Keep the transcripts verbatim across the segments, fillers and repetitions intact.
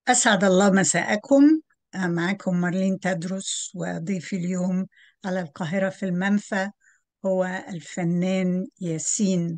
أسعد الله مساءكم. آه، معكم مارلين تدرس، وضيفي اليوم على القاهرة في المنفى هو الفنان ياسين.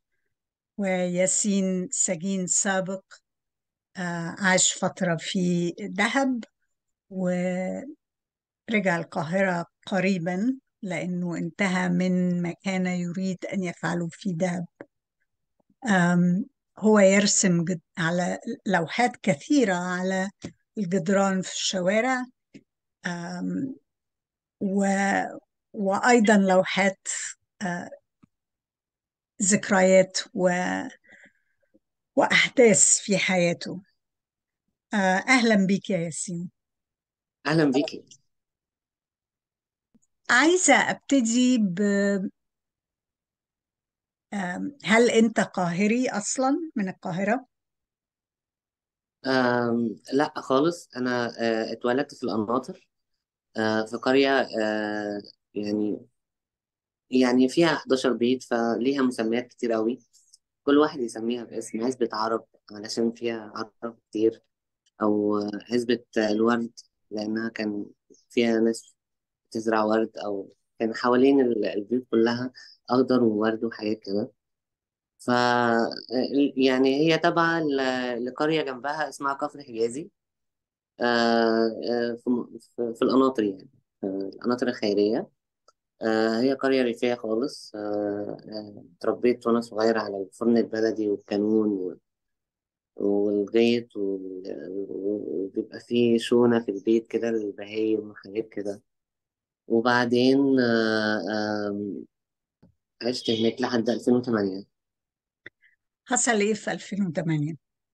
وياسين سجين سابق، آه، عاش فترة في دهب ورجع القاهرة قريبا لأنه انتهى من ما كان يريد أن يفعله في دهب. آم، هو يرسم جد- على لوحات كثيرة على الجدران في الشوارع، آم، و... وأيضا لوحات، آه، ذكريات و... وأحداث في حياته. آه، أهلا بك يا ياسين. اهلا بيكي. عايزة أبتدي ب آم، هل أنت قاهري أصلا من القاهرة؟ أم لا خالص، انا آه، اتولدت في القناطر، آه، في قريه، آه، يعني يعني فيها حداشر بيت، فليها مسميات كتير قوي. كل واحد يسميها باسم: عزبة عرب علشان فيها عرب كتير، او آه، عزبة الورد لانها كان فيها ناس بتزرع ورد، او كان حوالين ال- البيوت كلها اخضر وورد وحاجات كده. ف يعني هي تابعة ل- لقرية جنبها اسمها كفر حجازي، آه، آه، في في في القناطر يعني، آه، القناطر الخيرية. آه، هي قرية ريفية خالص. آه، آه، اتربيت وأنا صغير على الفرن البلدي والكانون و- والغيط وال- وبيبقى فيه شونة في البيت كده للبهايم وحاجات كده. وبعدين آه، آم، عشت هناك لحد ألفين وثمانية. حصل إيه في ألفين وثمانية؟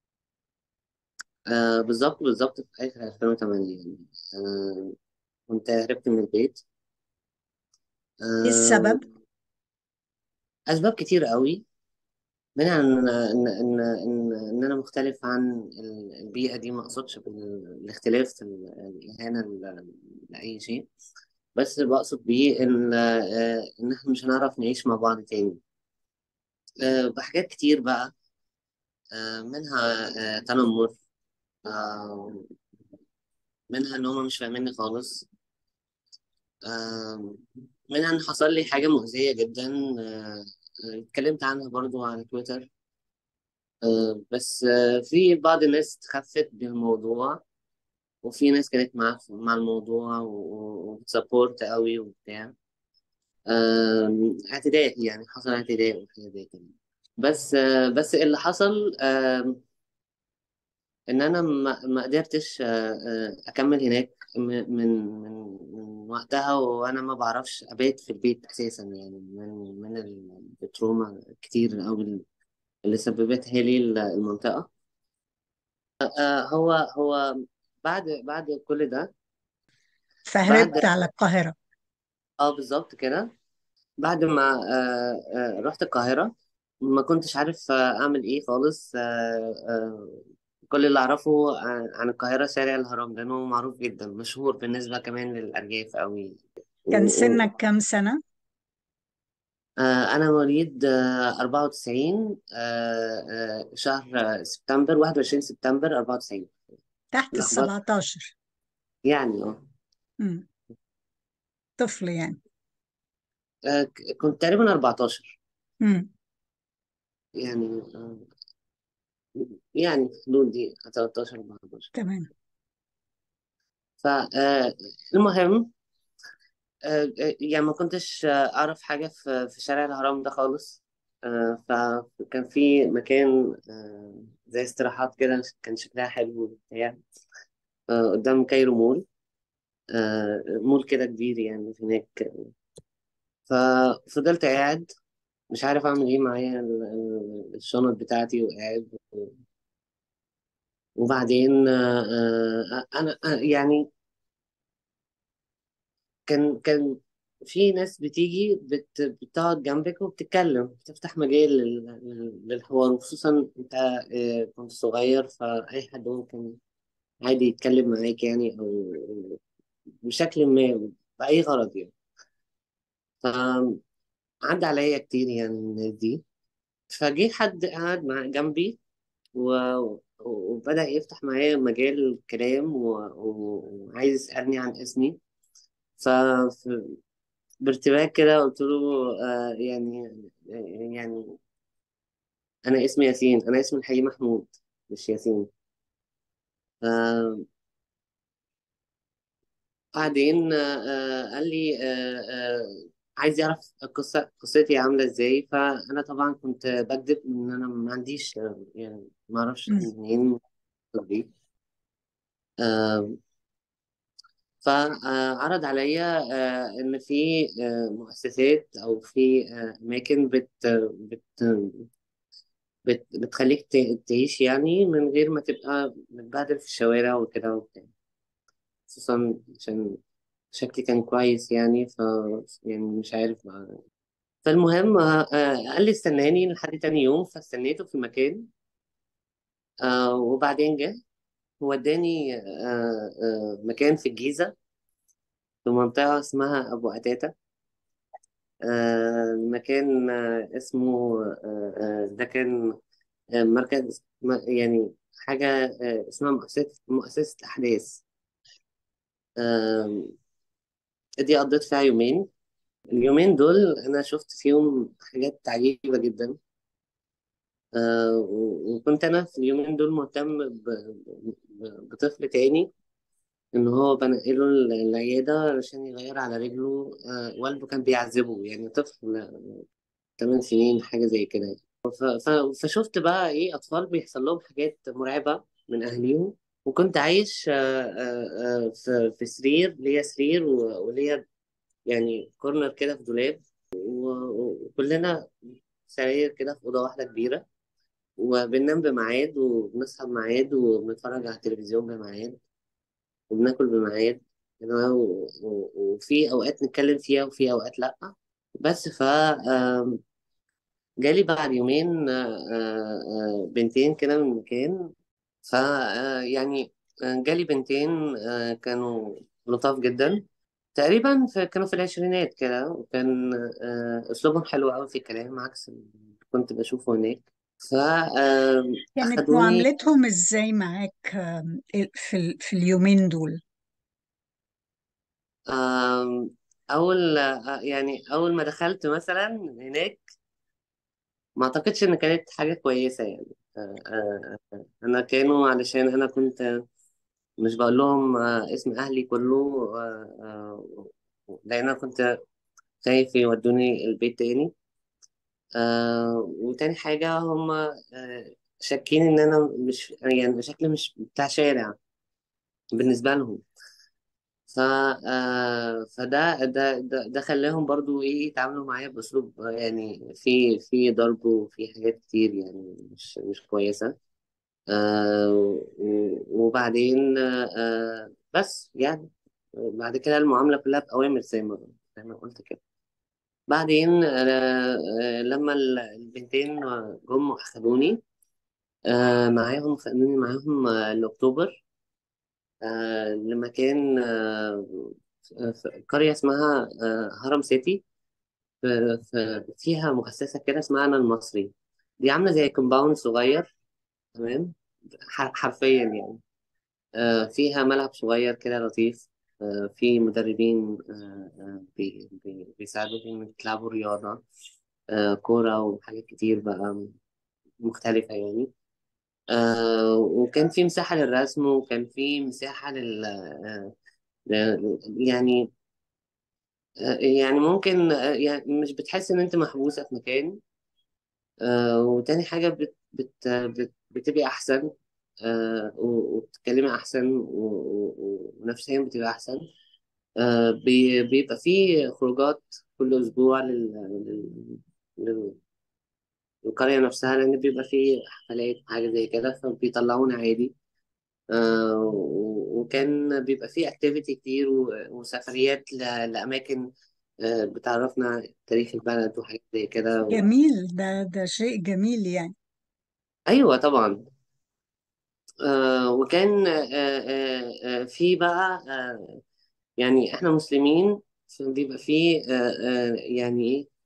آه، بالظبط بالظبط في آخر ألفين وثمانية يعني. آه، كنت هربت من البيت. إيه آه، السبب؟ أسباب كتير قوي، منها ان ان ان ان ان انا مختلف عن ال- البيئه دي. ما اقصدش بالاختلاف ال- الاهانه ل- لاي شيء، بس بقصد بيه ان آه، ان احنا مش هنعرف نعيش مع بعض تاني. آه، بحاجات كتير بقى، آه، منها آه، تنمر، آه، منها ان هم مش فاهميني خالص، آه، منها ان حصل لي حاجه مؤذيه جدا. آه، آه، اتكلمت عنها برضو على تويتر. آه، بس آه، في بعض الناس تخفت بالموضوع، وفي ناس كانت مع مع الموضوع و- و- وبتسبورت قوي وبتاع. آم، اعتداء يعني، حصل اعتداء وحاجات زي كده. بس آه، بس اللي حصل آم، ان انا ما ما قدرتش آه، آه، اكمل هناك م- من من من وقتها، وانا ما بعرفش ابات في البيت اساسا يعني، من من ال- التروما كتير قوي اللي سببتها لي المنطقة. آه، هو هو بعد بعد كل ده، بعد فهربت على القاهرة. اه بالظبط كده. بعد ما آه آه رحت القاهرة، ما كنتش عارف آه أعمل إيه خالص. آه آه كل اللي أعرفه عن عن القاهرة شارع الهرم، لأنه معروف جدا، مشهور بالنسبة كمان للأرياف أوي. و... كان و... سنك كام سنة؟ آه أنا مواليد آه أربعة وتسعين، آه آه شهر آه، سبتمبر، واحد وعشرين سبتمبر أربعة وتسعين. تحت الأخبار السبعتاشر. يعني اه مم. طفل يعني. آه، ك- كنت تقريبا أربعتاشر مم. يعني. آه يعني في الحدود دي تلتاشر أربعتاشر. تمام. فالمهم، يعني ما كنتش آه، أعرف حاجة في في شارع الهرم ده خالص. آه، فكان في مكان آه، زي استراحات كده، كان شكلها حلو وبتاع، آه، قدام كايرو مول. آه، مول كده كبير يعني هناك. ففضلت قاعد مش عارف أعمل إيه، معايا ال- ال- الشنط بتاعتي وقاعد. وبعدين آه، آه، أنا آه، يعني كان كان في ناس بتيجي بت بتقعد جنبك وبتتكلم، بتفتح مجال لل- لل- للحوار، وخصوصا انت آه، كنت صغير، فأي حد ممكن عادي يتكلم معاك يعني، أو بشكل ما، بأي غرض يعني. فعدى عليا كتير يعني من الناس دي. فجه حد قعد مع جنبي، و- وبدأ يفتح معايا مجال كلام و- و- وعايز يسألني عن اسمي. ف ف- بارتباك كده قلت له آه يعني يعني أنا اسمي ياسين، أنا اسمي الحقيقي محمود مش ياسين. آه بعدين آه آه، قال لي آه آه عايز يعرف القصة قصتي عاملة ازاي. فأنا طبعا كنت بكذب إن أنا ما عنديش آه، يعني ما أعرفش مم. منين دي. آه فعرض عليا آه، إن في آه، مؤسسات أو في آه، أماكن بت بت بت بتخليك ت- تعيش يعني من غير ما تبقى متبهدل في الشوارع وكده وبتاع. خصوصا عشان شكلي كان كويس يعني ف يعني مش عارف بقى. فالمهم آه، آه، قال لي استناني لحد تاني يوم، فاستنيته في مكان. آه، وبعدين جه وداني آه، آه، مكان في الجيزة، في منطقة اسمها أبو قتاتة. آه، مكان آه، اسمه آه، آه، ده كان آه، مركز م- يعني حاجة آه، اسمها مؤسسة مؤسسة أحداث. آه، دي قضيت فيها يومين. اليومين دول أنا شفت فيهم حاجات عجيبة جدا. آه، و- وكنت أنا في اليومين دول مهتم ب- ب- بطفل تاني، إن هو بنقله ال- العيادة علشان يغير على رجله. آه، والده كان بيعذبه، يعني طفل ثمان سنين حاجة زي كده. ف- ف- فشفت بقى ايه اطفال بيحصل لهم حاجات مرعبه من اهليهم. وكنت عايش آه، آه، آه، في في سرير، ليا سرير و- وليا يعني كورنر كده في دولاب، و- وكلنا سراير كده في اوضه واحده كبيره، وبننام بميعاد وبنصحى بميعاد وبنتفرج على التلفزيون بميعاد وبناكل بميعاد. يعني و- و- وفي اوقات نتكلم فيها وفي اوقات لا. بس ف آم، جالي بعد يومين آه، آه، آه، بنتين كده من مكان. ف آه، يعني آه، جالي بنتين آه، كانوا لطاف جدا. تقريبا في كانوا في العشرينات كده، وكان آه، أسلوبهم حلو قوي في الكلام عكس اللي كنت بشوفه هناك. كانت فأخدوني. معاملتهم ازاي معاك آم، في ال- في اليومين دول؟ أول آه، يعني أول ما دخلت مثلا هناك، ما أعتقدش إن كانت حاجة كويسة يعني. آه، آه، آه، أنا كانوا علشان أنا كنت مش بقول لهم آه، اسم أهلي كله. آه، آه، لأن أنا كنت خايف يودوني البيت تاني. آه، وتاني حاجة هم آه، شاكين إن أنا مش يعني شكلي مش بتاع شارع بالنسبة لهم. ف آه، فده ده ده, ده خلاهم برضو إيه يتعاملوا معايا بأسلوب آه، يعني في في ضرب وفي حاجات كتير يعني مش مش كويسة. آه، و- وبعدين آه، بس يعني بعد كده المعاملة كلها بأوامر زي ما زي ما قلت كده. بعدين آه، آه، لما ال- البنتين جم وأخدوني آه، معاهم، خدوني معاهم آه، لأكتوبر، آه، لمكان آه، في قرية اسمها آه، هرم سيتي. في في- فيها مؤسسة كده اسمها أنا المصري. دي عاملة زي كومباوند صغير. تمام. ح- حرفيا يعني آه، فيها ملعب صغير كده لطيف. آه، في مدربين آه، آه، بي- بي- بيساعدوكم إنك تلعبوا رياضة، آه، كورة وحاجات كتير بقى مختلفة يعني. آه، وكان في مساحة للرسم، وكان في مساحة لل آه، ل- يعني آه، يعني ممكن آه، يعني مش بتحس إن أنت محبوسة في مكان. آه، وتاني حاجة بت بت بت بتبقي أحسن. آه، و- وبتتكلمي أحسن و- و- ونفسيا بتبقى أحسن. آه، بي- بيبقى فيه خروجات كل أسبوع لل... لل... لل- للقرية نفسها، لأن بيبقى فيه حفلات حاجة زي كده فبيطلعونا عادي. آه، و- وكان بيبقى فيه أكتيفيتي كتير و- وسفريات ل... لأماكن آه، بتعرفنا تاريخ البلد وحاجات زي كده و... جميل، ده ده شيء جميل يعني. أيوة طبعا. آه، وكان آه، آه، آه، في بقى آه، يعني إحنا مسلمين، فبيبقى فيه آه، آه، يعني إيه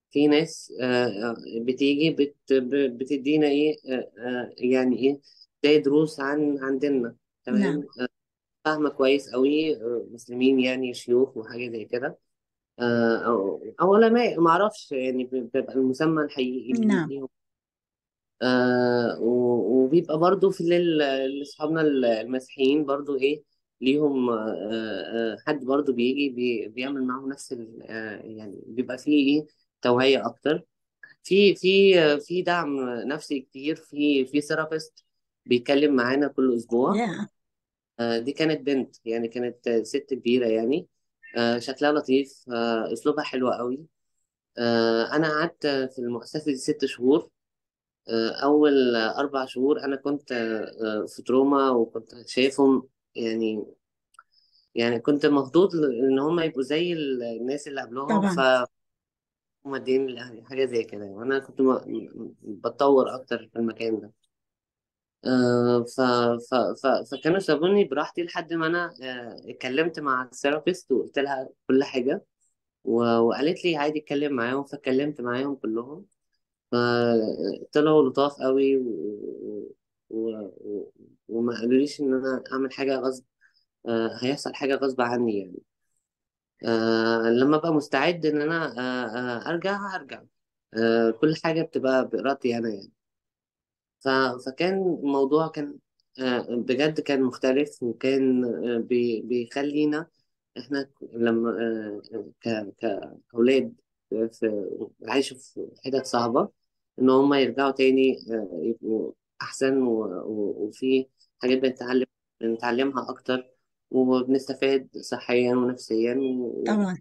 في ناس آه، آه، بتيجي بت ب- بتدينا ايه، آه، آه، يعني ايه، زي دروس عن عن ديننا. نعم. تمام. آه، فاهمة كويس قوي. آه، مسلمين يعني، شيوخ وحاجة زي كده. آه، أو أو علماء، ما أعرفش يعني، بيبقى المسمى الحقيقي نعم. ليهم. آه و- وبيبقى برضو في لل- لأصحابنا المسيحيين برضو إيه، ليهم آه آه حد برضو بيجي بي بيعمل معاهم نفس ال آه يعني بيبقى فيه إيه، توعية أكتر. في في آه، في دعم نفسي كتير، في في ثيرابيست بيتكلم معانا كل أسبوع. يا. آه دي كانت بنت يعني، كانت آه، ست كبيرة يعني. آه شكلها لطيف، آه أسلوبها حلو قوي. آه أنا قعدت في المؤسسة دي ست شهور. آه، أول أربع شهور أنا كنت آه، آه، في تروما، وكنت شايفهم يعني، يعني كنت مخضوض إن هم يبقوا زي الناس اللي قبلهم، طبعا. فهم مدين لأهلي حاجة زي كده، وأنا كنت م- م- بتطور أكتر في المكان ده. آه، ف... ف... ف... فكانوا سابوني براحتي لحد ما أنا آه، اتكلمت مع الثيرابيست وقلت لها كل حاجة. و... وقالت لي عادي اتكلم معاهم، فاتكلمت معاهم كلهم. فطلعوا لطاف قوي و... و... و... وما قالوليش ان انا اعمل حاجه غصب. آه هيحصل حاجه غصب عني يعني. آه لما ابقى مستعد ان انا آه آه ارجع ارجع. آه كل حاجه بتبقى بارادتي انا يعني. ف... فكان الموضوع كان آه بجد كان مختلف، وكان آه بي... بيخلينا احنا ك- لما آه، ك كأولاد في عايشوا في حتت صعبة، ان هم يرجعوا تاني آه، يبقوا احسن، و- و- وفي حاجات بنتعلم بنتعلمها اكتر، وبنستفاد صحيا ونفسيا، و... طبعا.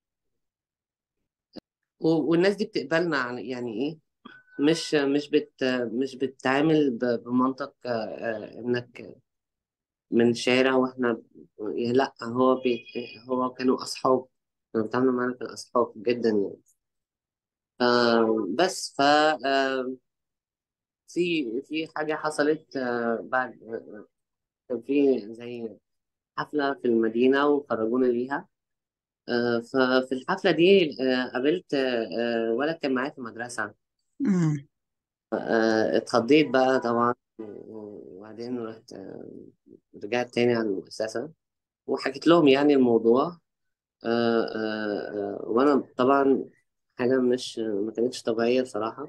و... والناس دي بتقبلنا على- يعني ايه، مش مش بت مش بتتعامل ب- بمنطق آه، آه، انك من شارع واحنا يعني، لا هو بيت، هو كانوا اصحاب، كانوا بيتعاملوا معانا كاصحاب جدا يعني. آه بس ف آه في في حاجه حصلت آه بعد آه، كان في زي حفله في المدينه وخرجونا ليها. آه ففي الحفله دي آه قابلت آه آه، ولد كان معايا في المدرسه. أمم. آه اتخضيت بقى طبعا، وبعدين رحت آه رجعت تاني على المؤسسه، وحكيت لهم يعني الموضوع. آه آه آه وانا طبعا حاجه مش ما كانتش طبيعيه بصراحه.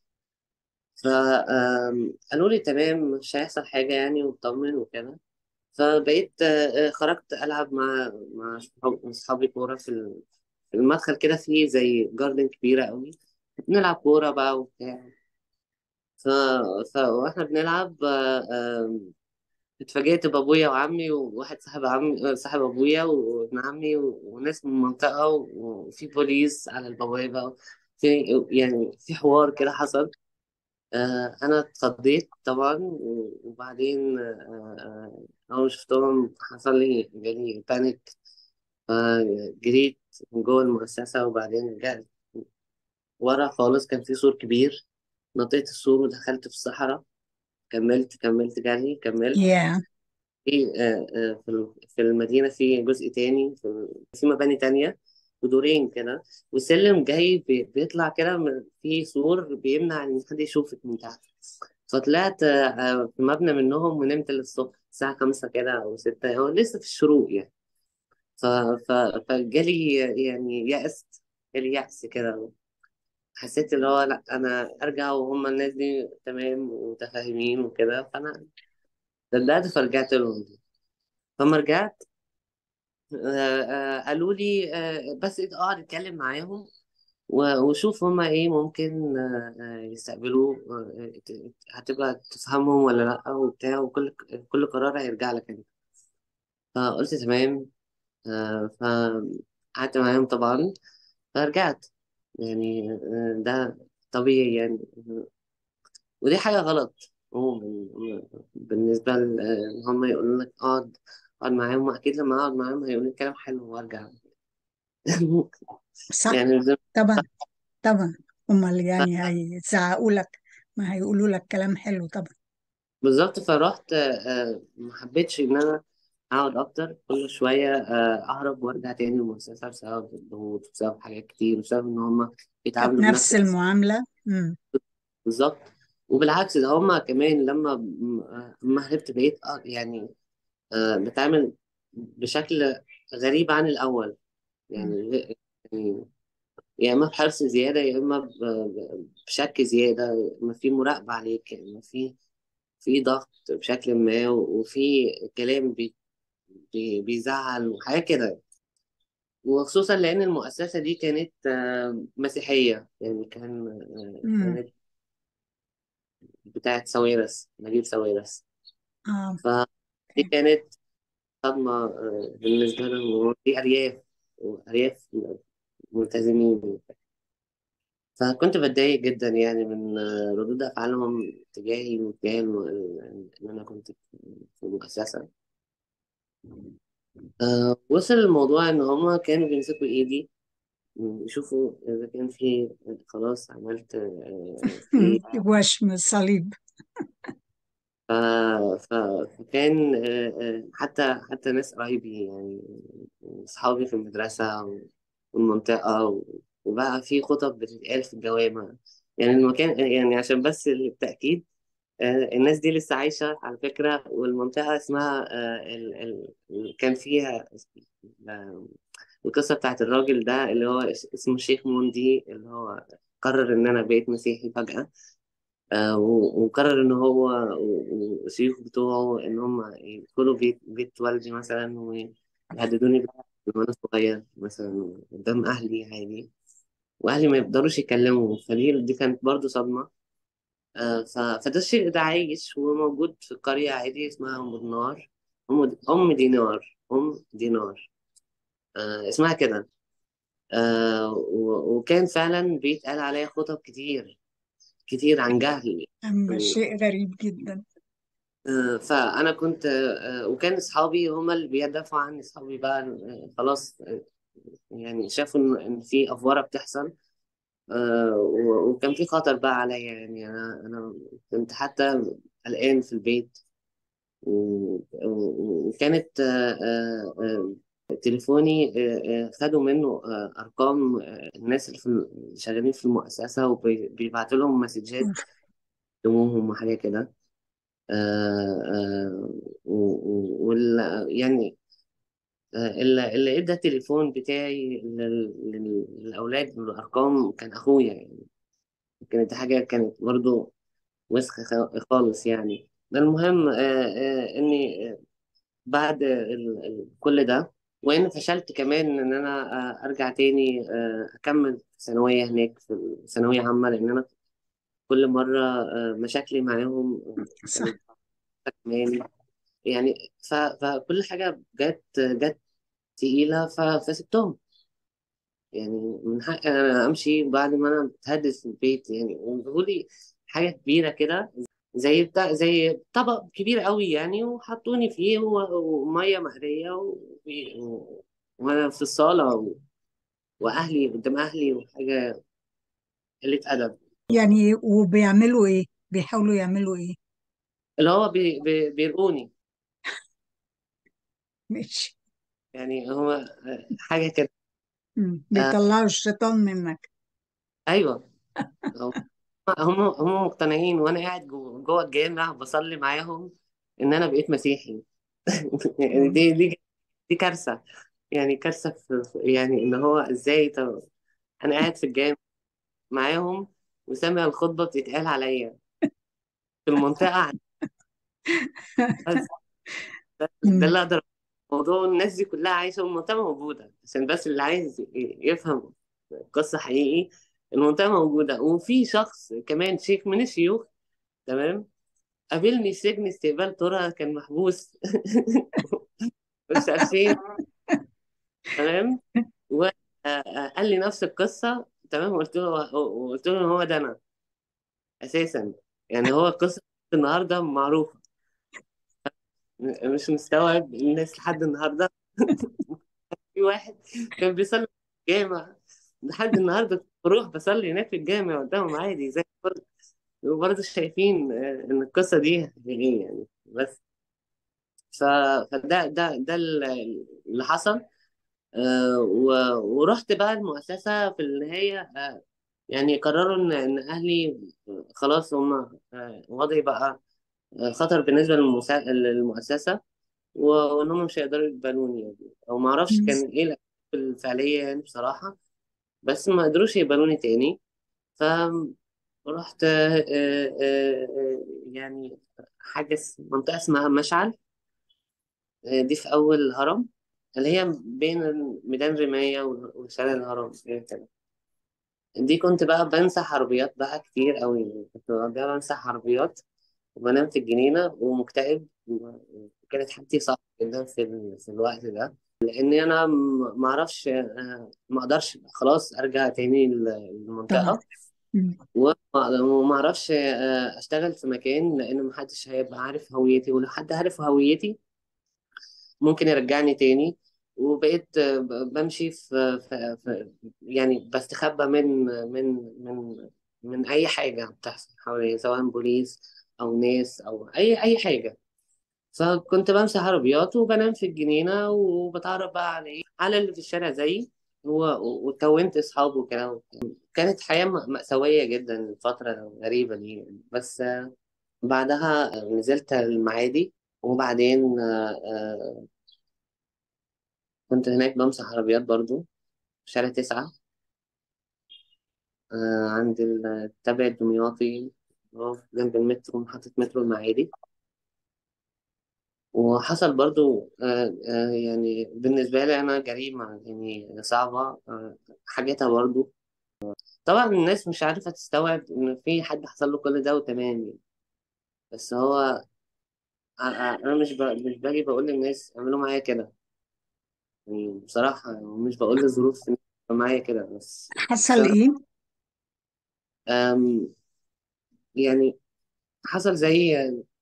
فقالوا لي تمام، مش هيحصل حاجه يعني، واطمن وكده. فبقيت آه آه، خرجت العب مع مع صحاب- اصحابي كوره في ال- في المدخل كده، فيه زي جاردن كبيره قوي، بنلعب كوره بقى وبتاع. ف... ف... واحنا بنلعب آه آه اتفاجئت بابويا وعمي وواحد صاحب عمي آه، صاحب ابويا وابن عمي و- وناس من المنطقه، و- وفي بوليس على البوابه. في يعني في حوار كده حصل. آه، انا اتخضيت طبعا، و- وبعدين آه، آه، اول ما شفتهم حصل لي جالي بانيك. فجريت من جوه المؤسسه، وبعدين رجعت ورا خالص. كان في سور كبير، نطيت السور ودخلت في الصحراء. كملت كملت جري كملت. يا. في آه، آه، في ال- في المدينة في جزء تاني، في في مباني تانية ودورين كده، وسلم جاي بي- بيطلع كده من- في سور بيمنع إن حد يشوفك من تحت. فطلعت آه، آه، في مبنى منهم، ونمت للصبح الساعة خمسة كده أو ستة، هو لسه في الشروق يعني. ف... ف... فجالي يعني يأس، جالي يأس كده. حسيت اللي هو لأ، أنا أرجع وهم الناس دي تمام ومتفاهمين وكده. فأنا صدقت فرجعت لهم. فما رجعت آه، آه، قالوا لي آه، بس اقعد اتكلم معاهم، و- وشوف هما ايه ممكن آه، آه، يستقبلوه. آه، ت- هتبقى تفهمهم ولا لا وبتاع، وكل كل قرار هيرجع لك انت. فقلت تمام. آه، فقعدت معاهم طبعا. فرجعت يعني، آه، ده طبيعي يعني. ودي حاجة غلط عموما بالنسبة ل- ان هم يقولوا لك اقعد اقعد معاهم. اكيد لما اقعد معاهم هيقولوا لي كلام حلو وارجع. صح. يعني طبعا. طبعا. امال يعني هيزعقوا لك؟ ما هيقولوا لك كلام حلو طبعا. بالظبط. فرحت آه، آه، ما حبيتش ان انا اقعد اكتر. كل شويه آه، اهرب وارجع تاني المؤسسه، بسبب الضغوط، بسبب حاجات كتير، بسبب ان هم كانت بيتعاملوا نفس بنفس المعاملة. مم. بالظبط. وبالعكس ده هما كمان لما لما هربت بقيت آه، يعني آه، بتعامل بشكل غريب عن الأول. مم. يعني يعني يا إما بحرص زيادة، يا إما ب- ب- بشك زيادة، يا إما في مراقبة عليك، يا إما في في ضغط بشكل ما، وفي كلام بي بي بيزعل وحاجات كده. وخصوصا لأن المؤسسة دي كانت آه، مسيحية، يعني كان آه، مم. كانت بتاعت ساويرس، نجيب ساويرس. اه. فدي كانت صدمة آه، بالنسبة لهم. دي أرياف، أرياف ملتزمين. فكنت بتضايق جدا يعني من آه، ردود أفعالهم تجاهي وتجاه الم- إن أنا كنت في المؤسسة. آه، وصل الموضوع إن هما كانوا بيمسكوا إيدي يشوفوا إذا كان في خلاص عملت آه، مم. في وشم الصليب. ف... ف... فكان آه، آه، حتى حتى ناس قرايبي يعني أصحابي في المدرسة والمنطقة و... وبقى في خطب بتتقال في الجوامع. يعني المكان، يعني عشان بس التأكيد، آه، الناس دي لسه عايشة على فكرة. والمنطقة اسمها آه، ال... ال... كان فيها آه، القصة بتاعت الراجل ده اللي هو اس- اسمه الشيخ موندي، اللي هو قرر إن أنا بقيت مسيحي فجأة. آه، و- وقرر إن هو و- والشيوخ بتوعه إن هم يدخلوا بيت بيت والدي مثلا ويهددوني بال- وأنا صغير مثلا قدام أهلي عادي، وأهلي ما يقدروش يتكلموا. فدي دي كانت برضو صدمة. آه، ف- فده الشيء ده عايش وموجود في القرية عادي، اسمها أم دينار. أم أم دينار أم دينار آه، اسمها كده. آه، و- وكان فعلا بيتقال عليا خطب كتير كتير عن جهل. أما شيء غريب جدا. آه، فانا كنت آه، وكان اصحابي هما اللي بيدافعوا عني. اصحابي بقى آه، خلاص آه، يعني شافوا ان إن في افوره بتحصل. آه، و- وكان في خطر بقى عليا. يعني انا انا كنت حتى قلقان في البيت. و- و- وكانت آه، آه، آه، تليفوني آه، آه، خدوا منه آه، ارقام آه، الناس اللي في الم- شغالين في المؤسسه، وبيبعتوا لهم مسجات أوف. يومهم وحاجه كده. آه، آه، و- و- وال يعني آه، اللي اللي ادى التليفون بتاعي لل- لل- للاولاد بالارقام كان اخويا يعني. كانت دي حاجه كانت برضو وسخه خ- خالص يعني. المهم آه، آه، اني آه، بعد ال- ال- كل ده، وان فشلت كمان ان انا آه، ارجع تاني آه، اكمل ثانويه هناك في ثانويه عامه، لان انا كل مره آه، مشاكلي معاهم آه، صح. كانت كمان يعني. ف... فكل حاجة جت جت تقيلة، ف... فسبتهم. يعني من حقي أنا أمشي بعد ما أنا بتهدد في البيت يعني. وجابوا لي حاجة كبيرة كده، زي بتاع زي طبق كبير قوي يعني، وحطوني فيه و... ومية مقلية و... و... وأنا في الصالة و... وأهلي قدام أهلي، وحاجة قلة أدب. يعني وبيعملوا إيه؟ بيحاولوا يعملوا إيه؟ اللي هو بي... بي... بيرقوني ماشي. يعني. هو حاجة كده. مم. آه بيطلعوا الشيطان منك. أيوه. هم هم مقتنعين وانا قاعد جوه جوه الجامع بصلي معاهم ان انا بقيت مسيحي. يعني مم. دي دي دي كارثه. يعني كارثه في في- يعني ان هو ازاي؟ طب انا قاعد في الجامع معاهم وسامع الخطبه بتتقال عليا في المنطقه. بس ده مم. اللي اقدر. موضوع الناس دي كلها عايشه والمنطقه موجوده، عشان بس اللي عايز ي- يفهم القصه حقيقي. المنطقه موجوده، وفي شخص كمان شيخ من الشيوخ، تمام، قابلني في سجن استقبال ترى، كان محبوس مش عارفين. تمام. وقال لي نفس القصة. تمام. قلت له قلت له هو ده أنا أساسا. يعني هو القصة النهاردة معروفة. م- مش مستوعب الناس لحد النهاردة. في واحد كان بيصلي في الجامع لحد النهاردة، كنت بروح بصلي هناك في الجامع قدامهم عادي زي الفل. وبرضه شايفين آه، إن القصة دي حقيقية يعني. بس ف... فده ده ده اللي حصل. آه، و- ورحت بقى المؤسسة في النهاية. آه، يعني قرروا ان ان اهلي خلاص هم آه، وضعي بقى آه، خطر بالنسبه للمسا- للمؤسسه، و- وان هم مش هيقدروا يقبلوني يعني. او ما اعرفش مم. كان ايه الاسباب الفعليه يعني بصراحه، بس ما قدروش يقبلوني تاني. فرحت آه، آه، آه، آه، يعني حاجه اس- منطقه اسمها مشعل. آه، دي في اول الهرم، اللي هي بين ميدان رماية وشارع الهرم يعني كده. دي كنت بقى بمسح عربيات بقى كتير قوي يعني، كنت بقى بمسح عربيات وبنام في الجنينة ومكتئب. وكانت حالتي صعبة جدا في, ال... في الوقت ده، لأني أنا م- ما أعرفش آه، ما أقدرش خلاص أرجع تاني ل- طبعا. للمنطقة. مم. وما وما أعرفش آه، أشتغل في مكان، لأن محدش هيبقى عارف هويتي، ولو حد عارف هويتي ممكن يرجعني تاني. وبقيت آه، ب- بمشي في, في, في يعني بستخبى من من من من أي حاجة بتحصل حواليا، سواء بوليس أو ناس أو أي أي حاجة. فكنت بمسح عربيات وبنام في الجنينة وبتعرف بقى على إيه، على اللي في الشارع زيي، و- وكونت أصحاب وكده. كانت حياة م- مأساوية جدا الفترة الغريبة دي يعني. بس آه، بعدها نزلت المعادي. وبعدين آه، آه، كنت هناك بمسح عربيات برضو في شارع تسعة، آه، عند التبع الدمياطي، آه، جنب المترو، محطة مترو المعادي. وحصل برضو آه، آه، يعني بالنسبة لي أنا جريمة يعني صعبة، آه، حاجتها برضو. طبعا الناس مش عارفة تستوعب إن في حد حصل له كل ده وتمام يعني. بس هو آه، آه، أنا مش ب- مش باجي بقول للناس اعملوا معايا كده يعني، بصراحة يعني مش بقول للظروف إن تعمل معايا كده، بس بس حصل أنا ايه؟ آم، يعني حصل زي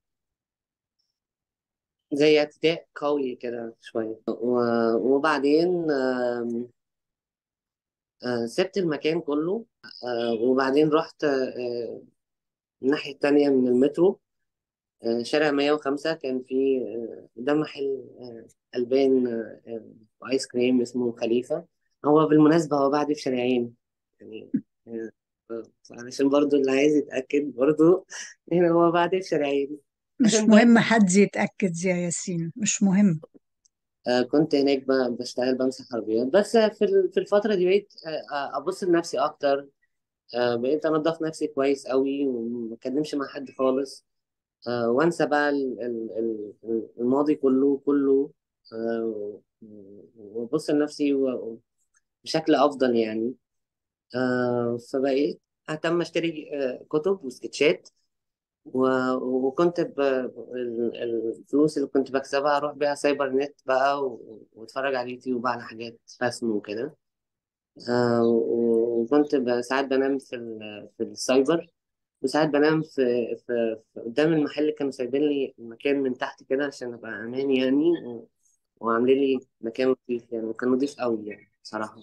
زي اعتداء قوي كده شوية. و- وبعدين آم، آه، سبت المكان كله. آه، وبعدين رحت آه، الناحية التانية من المترو، آه، شارع مية وخمسة. كان في آه، قدام محل آه، ألبان آه، آه، وآيس كريم اسمه خليفة. هو بالمناسبة هو بعد في شارعين يعني، آه، آه، علشان برضو اللي عايز يتأكد برضو يعني هو بعد في شارعين. مش المهم، مهم حد يتأكد يا ياسين، مش مهم. آه، كنت هناك ب- بشتغل بمسح عربيات. بس آه، في ال- في الفترة دي بقيت آه، آه، أبص لنفسي أكتر. آه، بقيت أنضف نفسي كويس قوي وما أتكلمش مع حد خالص. آه، وانسى بقى ال- ال- ال- الماضي كله كله. آه، وابص لنفسي و- بشكل افضل يعني. آه، فبقيت اهتم اشتري آه، كتب وسكتشات، و- وكنت ب- ال- الفلوس اللي كنت بكسبها اروح بيها سايبر نت بقى، و- واتفرج على اليوتيوب على حاجات رسم وكده. آه، وكنت ب- ساعات بنام في ال- في السايبر، وساعات بنام في, في, في قدام المحل. كانوا سايبين لي المكان من تحت كده عشان ابقى امان يعني، و- وعاملين لي مكان نظيف يعني، وكان نظيف قوي يعني بصراحة.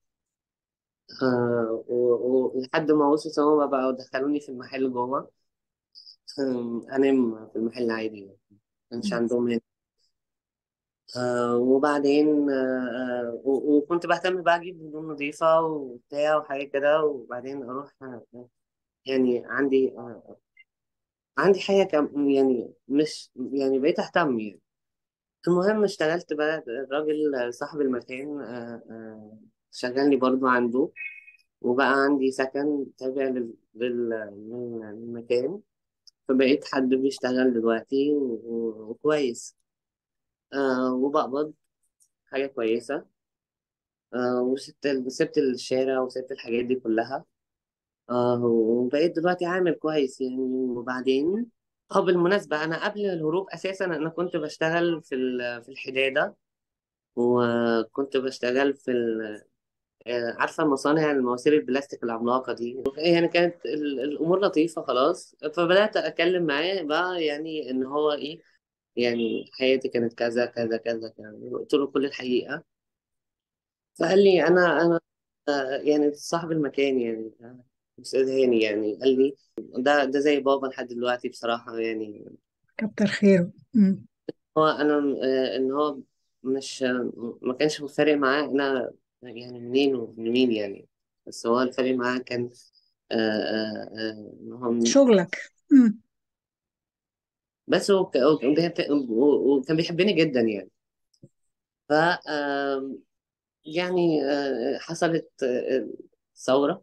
آه و- ولحد ما وصلوا هما بقى دخلوني في المحل جوه. آم، انام في المحل عادي يعني، ما كانش عندهم هنا. آه وبعدين آه آه، و- وكنت بهتم بقى اجيب هدوم نظيفة وبتاع وحاجة كده، وبعدين اروح آه، يعني عندي آه عندي حاجة كم يعني، مش يعني بقيت اهتم يعني. المهم اشتغلت بقى، الراجل صاحب المكان آه، آه، شغلني برضو عنده، وبقى عندي سكن تابع لل- لل- لل- للمكان. فبقيت حد بيشتغل دلوقتي و- و- وكويس. آه وبقبض حاجة كويسة. آه وسبت ال- سبت الشارع وسبت الحاجات دي كلها. آه وبقيت دلوقتي عامل كويس يعني. وبعدين اه بالمناسبة أنا قبل الهروب أساسا أنا كنت بشتغل في ال- في الحدادة. وكنت بشتغل في ال... آه، عارفة مصانع المواسير البلاستيك العملاقة دي يعني. كانت ال- الأمور لطيفة خلاص. فبدأت أتكلم معاه بقى يعني إن هو إيه، يعني حياتي كانت كذا كذا كذا كذا. قلت له كل الحقيقة. فقال لي أنا أنا آه، يعني صاحب المكان يعني، آه، أستاذ هاني يعني. قال لي ده ده زي بابا لحد دلوقتي بصراحة يعني. كتر خيره. مم. هو انا آه، ان هو مش آه، ما كانش فارق معاه انا يعني منين ومن مين يعني. بس هو الفرق معاه كان آه آه آه إن هو شغلك. مم. بس هو ك- هو كان بيحب- وكان بيحبني جدا يعني. ف آه يعني آه حصلت آه ثورة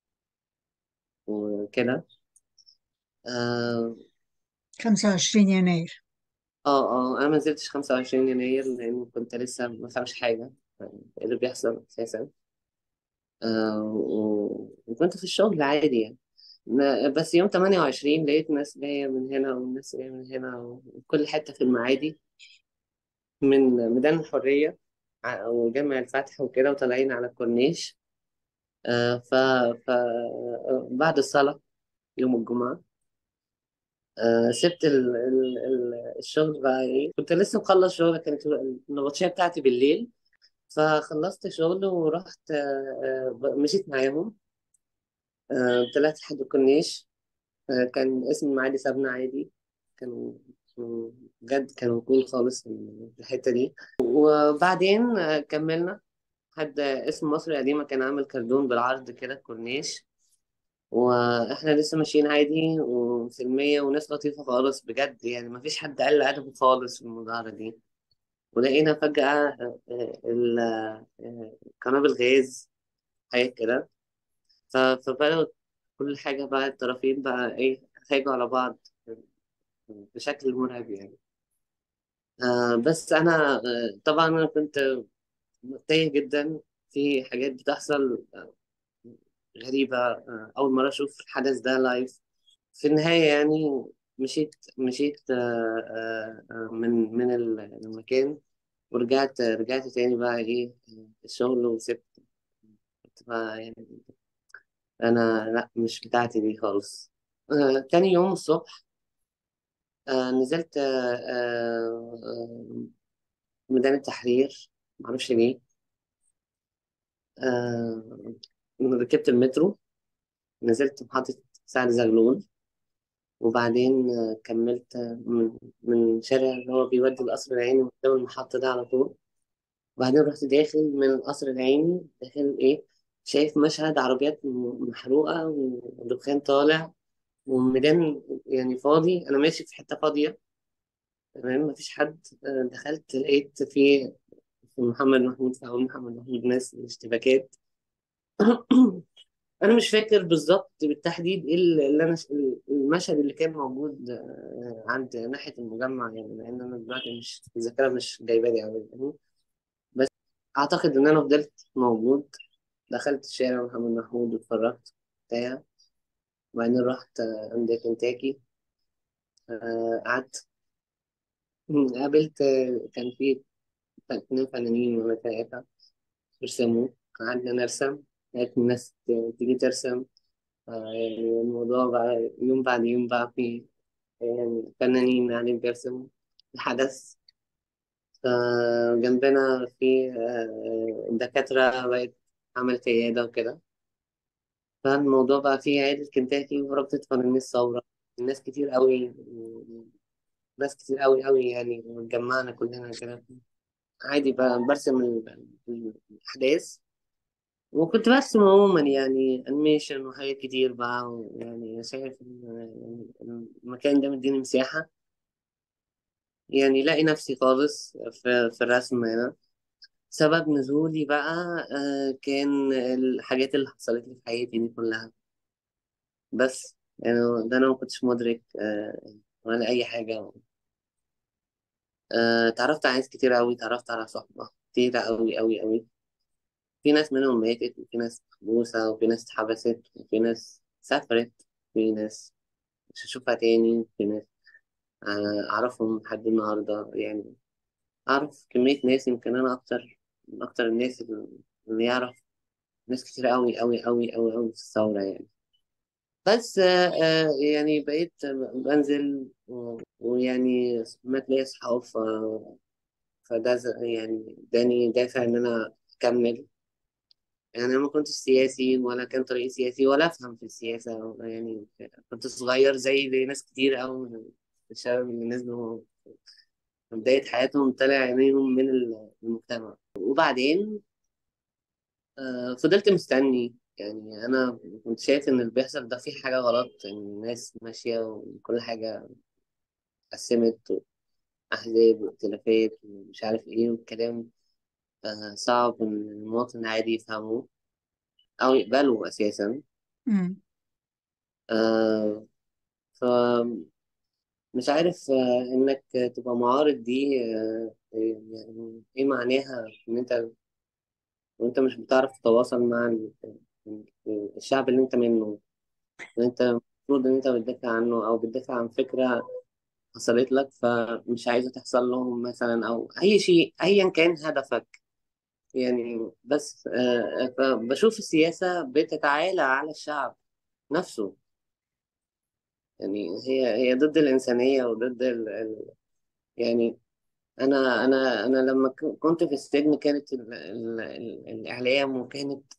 وكده. اه خمسة وعشرين يناير. اه آه، انا ما نزلتش خمسة وعشرين يناير لان كنت لسه ما فهمش حاجة إيه اللي بيحصل اساسا. آه و- وكنت في الشغل عادي يعني. ما- بس يوم ثمانية وعشرين لقيت ناس جاية من هنا وناس جاية من هنا وكل حتة في المعادي، من ميدان الحرية ع- وجامع الفتح وكده، وطالعين على الكورنيش. آه ف ف آه، بعد الصلاة يوم الجمعة آه سبت ال... ال... ال... الشغل بقى ايه، كنت لسه مخلص شغل، كانت النبطشية بتاعتي بالليل. فخلصت شغل ورحت آه آه، مشيت معاهم. آه طلعت لحد الكورنيش. آه كان اسم المعادي سابنا عادي. كانوا كانوا- بجد كانوا كول خالص في الحتة دي. وبعدين آه كملنا حد اسم مصر القديمة، كان عامل كردون بالعرض كده كورنيش. واحنا لسه ماشيين عادي وسلمية وناس لطيفة خالص بجد يعني، ما فيش حد قال أدبه خالص في المظاهرة دي. ولقينا فجأة آه، آه، ال- آه، قنابل غاز، حاجات كده. ف- فبدأوا كل حاجة بقى، الطرفين بقى إيه، هيجوا على بعض بشكل مرعب يعني. آه بس أنا آه طبعا أنا كنت تايه جدا في حاجات بتحصل آه، غريبة. آه أول مرة أشوف الحدث ده لايف. في النهاية يعني مشيت مشيت آه، آه، آه، من من المكان، ورجعت رجعت تاني بقى إيه الشغل وسبت. كنت بقى يعني أنا لأ، مش بتاعتي دي خالص. آه، تاني يوم الصبح آه، نزلت آه، آه، آه، ميدان التحرير، معرفش ليه. آه، ركبت المترو، نزلت محطة سعد زغلول. وبعدين آه، كملت آه، من من شارع اللي هو بيودي القصر العيني قدام المحطة ده على طول. وبعدين رحت داخل من القصر العيني، داخل إيه، شايف مشهد عربيات م- محروقة ودخان طالع، والميدان يعني فاضي، أنا ماشي في حتة فاضية تمام، مفيش حد. آه، دخلت لقيت في في محمد محمود، في أول محمد محمود ناس اشتباكات. انا مش فاكر بالظبط بالتحديد ايه اللي انا المشهد اللي كان موجود آه، عند ناحيه المجمع يعني، لان انا دلوقتي مش الذاكره مش جايبه لي قوي يعني. بس اعتقد ان انا فضلت موجود. دخلت شارع محمد محمود واتفرجت بتاع. وبعدين رحت آه، عند كنتاكي. آه، قعدت قابلت آه، كان في اتنين فنانين ولا ثلاثة بيرسموا. قعدنا نرسم، لقيت الناس ت- تيجي ترسم. آه، يعني الموضوع بقى يوم بعد يوم بقى في يعني فنانين قاعدين بيرسموا الحدث. فجنبنا في آه، دكاترة بقت عملت عيادة وكده. فالموضوع بقى فيه عيادة كنتاكي ورابطة فنانين الثورة. الناس كتير قوي، ناس كتير قوي قوي يعني، اتجمعنا كلنا كده عادي بقى برسم ال- ال- الأحداث. وكنت برسم عموما يعني أنيميشن وحاجات كتير بقى، يعني شايف إن المكان ده مديني مساحة يعني لاقي نفسي خالص في, في الرسم هنا. سبب نزولي بقى آه كان الحاجات اللي حصلت لي في حياتي دي كلها. بس يعني ده أنا ما كنتش مدرك آه ولا أي حاجة. آه تعرفت على ناس كتير أوي، تعرفت على صحبة كتيرة أوي أوي أوي. في ناس منهم ماتت، وفي ناس محبوسة، وفي ناس اتحبست، وفي ناس سافرت، في ناس مش هشوفها تاني، في ناس آه أعرفهم لحد النهاردة يعني. أعرف كمية ناس، يمكن أنا أكتر من أكتر الناس اللي يعرف ناس كتير أوي أوي أوي أوي أوي في الثورة يعني. بس آه آه، يعني بقيت بنزل و- ويعني ما تلاقي أصحاب ف- فده ز- يعني اداني دافع إن أنا أكمل. يعني أنا ما كنتش سياسي ولا كان طريقي سياسي ولا أفهم في السياسة يعني. كنت صغير زي زي ناس كتير أوي من الشباب اللي نزلوا في بداية حياتهم، طلع عينيهم من المجتمع. وبعدين آه، فضلت مستني يعني أنا كنت شايف إن اللي بيحصل ده فيه حاجة غلط، إن الناس ماشية وكل حاجة اتقسمت، أحزاب وائتلافات ومش عارف إيه والكلام. آه، صعب إن المواطن العادي يفهمه أو يقبله أساسا. مم. آه، فمش عارف آه، إنك تبقى معارض دي آه، يعني إيه معناها، إن أنت وأنت مش بتعرف تتواصل مع ال- الشعب اللي أنت منه، إن أنت المفروض إن أنت بتدافع عنه أو بتدافع عن فكرة حصلت لك فمش عايزة تحصل لهم مثلا، أو أي شيء أيا كان هدفك. يعني بس آه، فبشوف السياسة بتتعالى على الشعب نفسه. يعني هي هي ضد الإنسانية وضد ال... ال... يعني أنا أنا أنا لما ك- كنت في السجن كانت ال... ال... ال... الإعلام، وكانت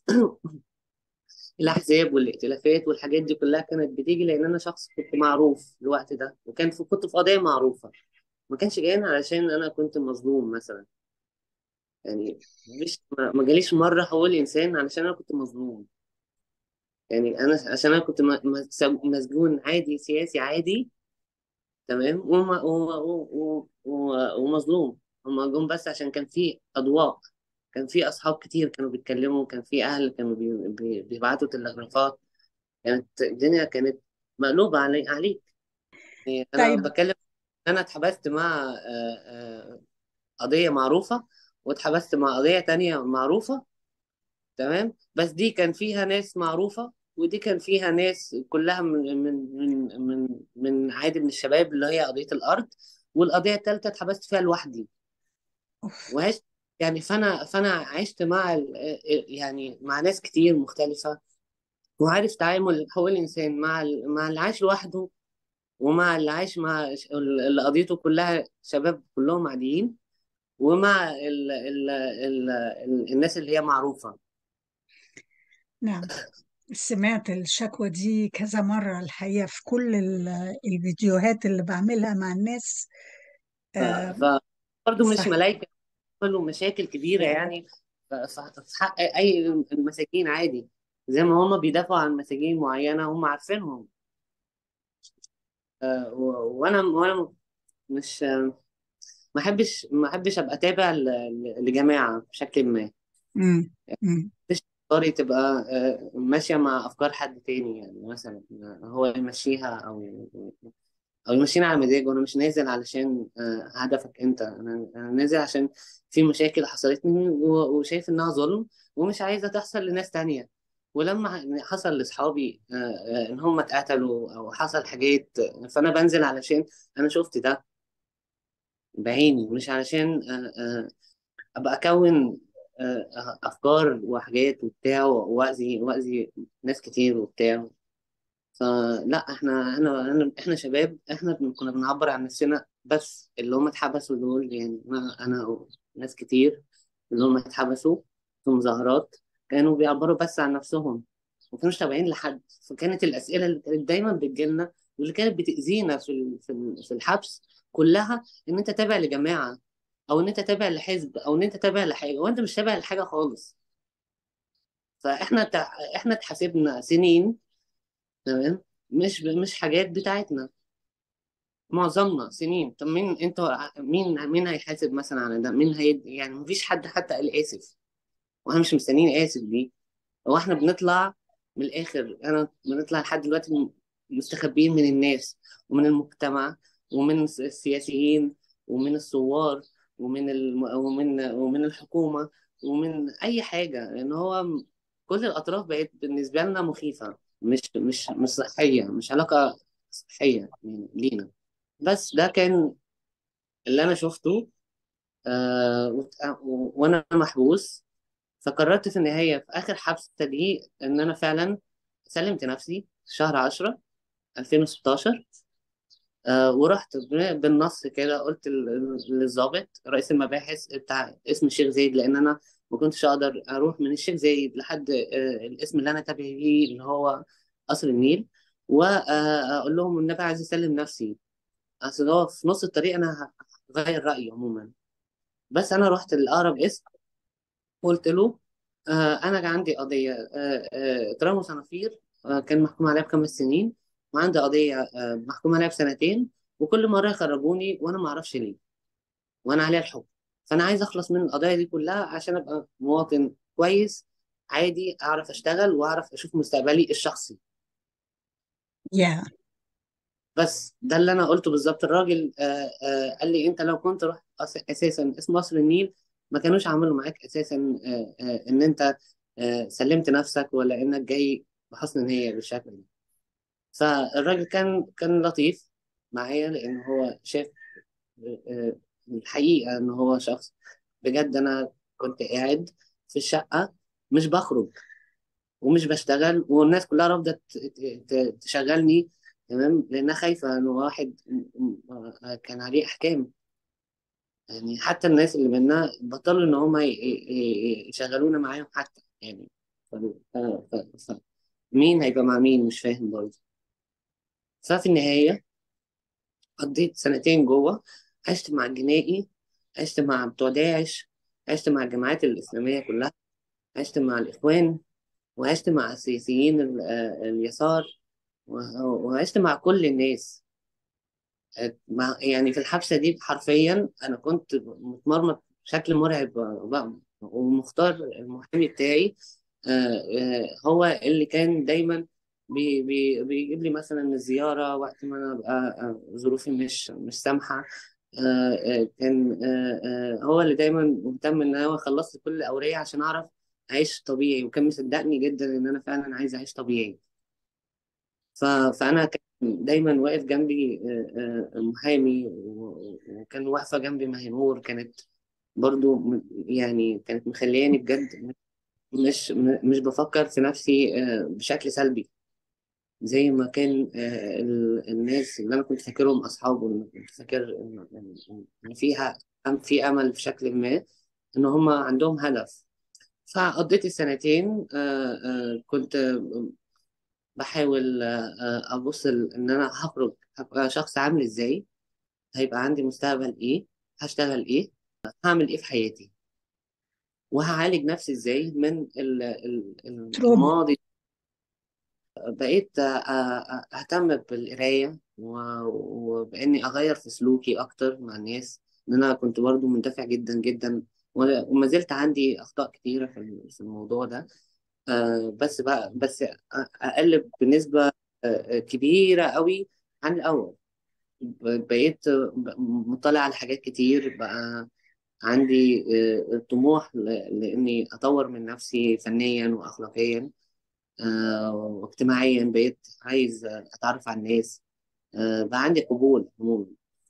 الأحزاب والائتلافات والحاجات دي كلها كانت بتيجي لأن أنا شخص كنت معروف في الوقت ده، وكان في كنت في قضية معروفة. ما كانش جايين علشان أنا كنت مظلوم مثلا. يعني مش ما ما جاليش مرة هقول إنسان علشان أنا كنت مظلوم. يعني أنا عشان أنا كنت م- م- مسجون عادي، سياسي عادي، تمام، وم- و- و- و- ومظلوم. هم جم بس عشان كان في أضواء، كان في أصحاب كتير كانوا بيتكلموا، كان في أهل كانوا بي- بي- بيبعتوا تلغرافات. كانت الدنيا كانت مقلوبة علي عليك. يعني أنا طيب. بتكلم، أنا اتحبست مع آه، آه، قضية معروفة، واتحبست مع قضية تانية معروفة، تمام، بس دي كان فيها ناس معروفة، ودي كان فيها ناس كلها من من من من من عادي من الشباب، اللي هي قضية الأرض. والقضية التالتة اتحبست فيها لوحدي أوف. وعشت. يعني فأنا فأنا عشت مع ال- يعني مع ناس كتير مختلفة، وعارف تعامل حقوق الإنسان مع ال- مع اللي عايش لوحده، ومع اللي عايش مع ش- اللي قضيته كلها شباب كلهم عاديين، ومع ال ال ال ال الناس اللي هي معروفة. نعم، سمعت الشكوى دي كذا مرة الحقيقة في كل ال- الفيديوهات اللي بعملها مع الناس. ف آه، ف برضه مش صح. ملايكة، عملوا مشاكل كبيرة يعني. ف- ف- في حق أي المساجين عادي، زي ما هم بيدافعوا عن مساجين معينة هم عارفينهم. آه، و- وأنا وأنا مش ما أحبش ما أحبش أبقى تابع ل- ل- لجماعة بشكل ما. مم. مم. مش طريقي تبقى آه، ماشية مع أفكار حد تاني، يعني مثلا هو يمشيها أو او ماشيين على مزاج، وانا مش نازل علشان آه، هدفك انت. انا انا نازل عشان في مشاكل حصلت لي و- وشايف انها ظلم، ومش عايزه تحصل لناس تانية. ولما حصل لاصحابي آه، آه، ان هم اتقتلوا او حصل حاجات، آه، فانا بنزل علشان انا شفت ده بعيني، مش علشان آه، آه، ابقى اكون آه، افكار وحاجات وبتاع، واذي واذي ناس كتير وبتاع. فلا احنا احنا احنا احنا شباب، احنا بن- كنا بنعبر عن نفسنا، بس اللي هم اتحبسوا دول، يعني انا انا وناس كتير اللي هم اتحبسوا في مظاهرات كانوا بيعبروا بس عن نفسهم، ما كانوش تابعين لحد. فكانت الاسئله اللي كانت دايما بتجيلنا واللي كانت بتاذينا في ال- في ال- في الحبس كلها، ان انت تابع لجماعه، او ان انت تابع لحزب، او ان انت تابع لحاجه، وانت مش تابع لحاجه خالص. فاحنا تع- احنا اتحاسبنا سنين، تمام، مش مش حاجات بتاعتنا. معظمنا سنين. طب مين انت، مين مين هيحاسب مثلا على ده؟ مين هي يعني؟ مفيش حد حتى قال اسف، وانا مش مستنيين اسف دي. هو احنا بنطلع من الاخر، انا بنطلع لحد دلوقتي م- مستخبيين من الناس ومن المجتمع ومن الس- السياسيين ومن الثوار ومن الم... ومن ومن الحكومة ومن اي حاجة، لان هو م- كل الاطراف بقت بالنسبة لنا مخيفة، مش مش مش صحية، مش علاقة صحية يعني لينا. بس ده كان اللي انا شفته. آه وت- و- وانا محبوس. فقررت في النهايه في اخر حبسه دي ان انا فعلا سلمت نفسي في شهر عشرة ألفين وستاشر. آه ورحت ب- بالنص كده قلت لل- للضابط رئيس المباحث بتاع اسم الشيخ زايد، لان انا ما كنتش اقدر اروح من الشيخ زايد لحد آه الاسم اللي انا تابع ليه اللي هو قصر النيل، واقول لهم النبي عايز اسلم نفسي. اصل هو في نص الطريق انا هغير رايي عموما. بس انا رحت لاقرب اسم، قلت له آه، أنا كان عندي قضية آه، آه، ترامي صنافير. آه، كان محكوم عليها بخمس سنين، وعندي قضية آه، محكوم عليها بسنتين. وكل مرة يخرجوني وأنا ما أعرفش ليه، وأنا عليها الحكم. فأنا عايز أخلص من القضايا دي كلها عشان أبقى مواطن كويس عادي، أعرف أشتغل وأعرف أشوف مستقبلي الشخصي. يا بس ده اللي أنا قلته بالظبط. الراجل آه، آه، قال لي أنت لو كنت رحت أس- أساسا اسم مصر النيل، ما كانوش عملوا معاك أساسا آه، آه، إن أنت آه، سلمت نفسك، ولا إنك جاي بحسن نية بالشكل ده. فالراجل كان كان لطيف معايا، لأن هو شاف آه، آه، الحقيقة إن هو شخص بجد. أنا كنت قاعد في الشقة، مش بخرج ومش بشتغل، والناس كلها رافضة ت- ت- ت- تشغلني، تمام، لأنها خايفة إن واحد م- م- آه، كان عليه أحكام. يعني حتى الناس اللي منا بطلوا إن هم ي- ي- ي- يشغلونا معاهم حتى، يعني ف- ف- ف- ف- مين هيبقى مع مين؟ مش فاهم برضه. ففي النهاية قضيت سنتين جوه، عشت مع الجنائي، عشت مع بتوع داعش، عشت مع الجماعات الإسلامية كلها، عشت مع الإخوان، وعشت مع السياسيين ال- آه، اليسار، و- وعشت مع كل الناس. آه، مع يعني في الحبسة دي حرفيا أنا كنت متمرمط بشكل مرعب بقى. ومختار المحامي بتاعي آه، آه، هو اللي كان دايما بي بي بيجيب لي مثلا الزيارة وقت ما أنا أبقى آه، ظروفي مش مش سامحة. آه، آه، كان آه، آه، هو اللي دايما مهتم إن هو يخلص لي كل الأوراق عشان أعرف أعيش طبيعي، وكان مصدقني جدا إن أنا فعلا عايز أعيش طبيعي. ف- فأنا كان دايما واقف جنبي آه، آه، محامي، و- وكان واقفة جنبي مهنور، كانت برضو م- يعني كانت مخلياني بجد مش م- مش بفكر في نفسي آه، بشكل سلبي، زي ما كان آه، ال- الناس اللي انا كنت فاكرهم اصحاب، وإن كنت فاكر ان إن- إن فيها أم في امل في شكل ما، ان هم عندهم هدف. فقضيت السنتين آه، آه، كنت بحاول آه، آه، ابص ل- ان انا هخرج هبقى شخص عامل ازاي، هيبقى عندي مستقبل ايه، هشتغل ايه، هعمل ايه في حياتي، وهعالج نفسي ازاي من ال- ال- تروما. الماضي. بقيت آه، آه، أهتم بالقراية، و- وبإني أغير في سلوكي أكتر مع الناس، لأن أنا كنت برضو مندفع جدا جدا، و- وما زلت عندي أخطاء كتيرة في ال- في الموضوع ده. آه، بس بقى بس أ- أقل بنسبة آه، آه، كبيرة قوي عن الأول. ب- بقيت آه، ب- مطلع على حاجات كتير بقى. عندي آه، طموح ل- لإني أطور من نفسي فنيا وأخلاقيا آه، واجتماعيا. بقيت عايز اتعرف على الناس، آه، بقى عندي قبول عموما.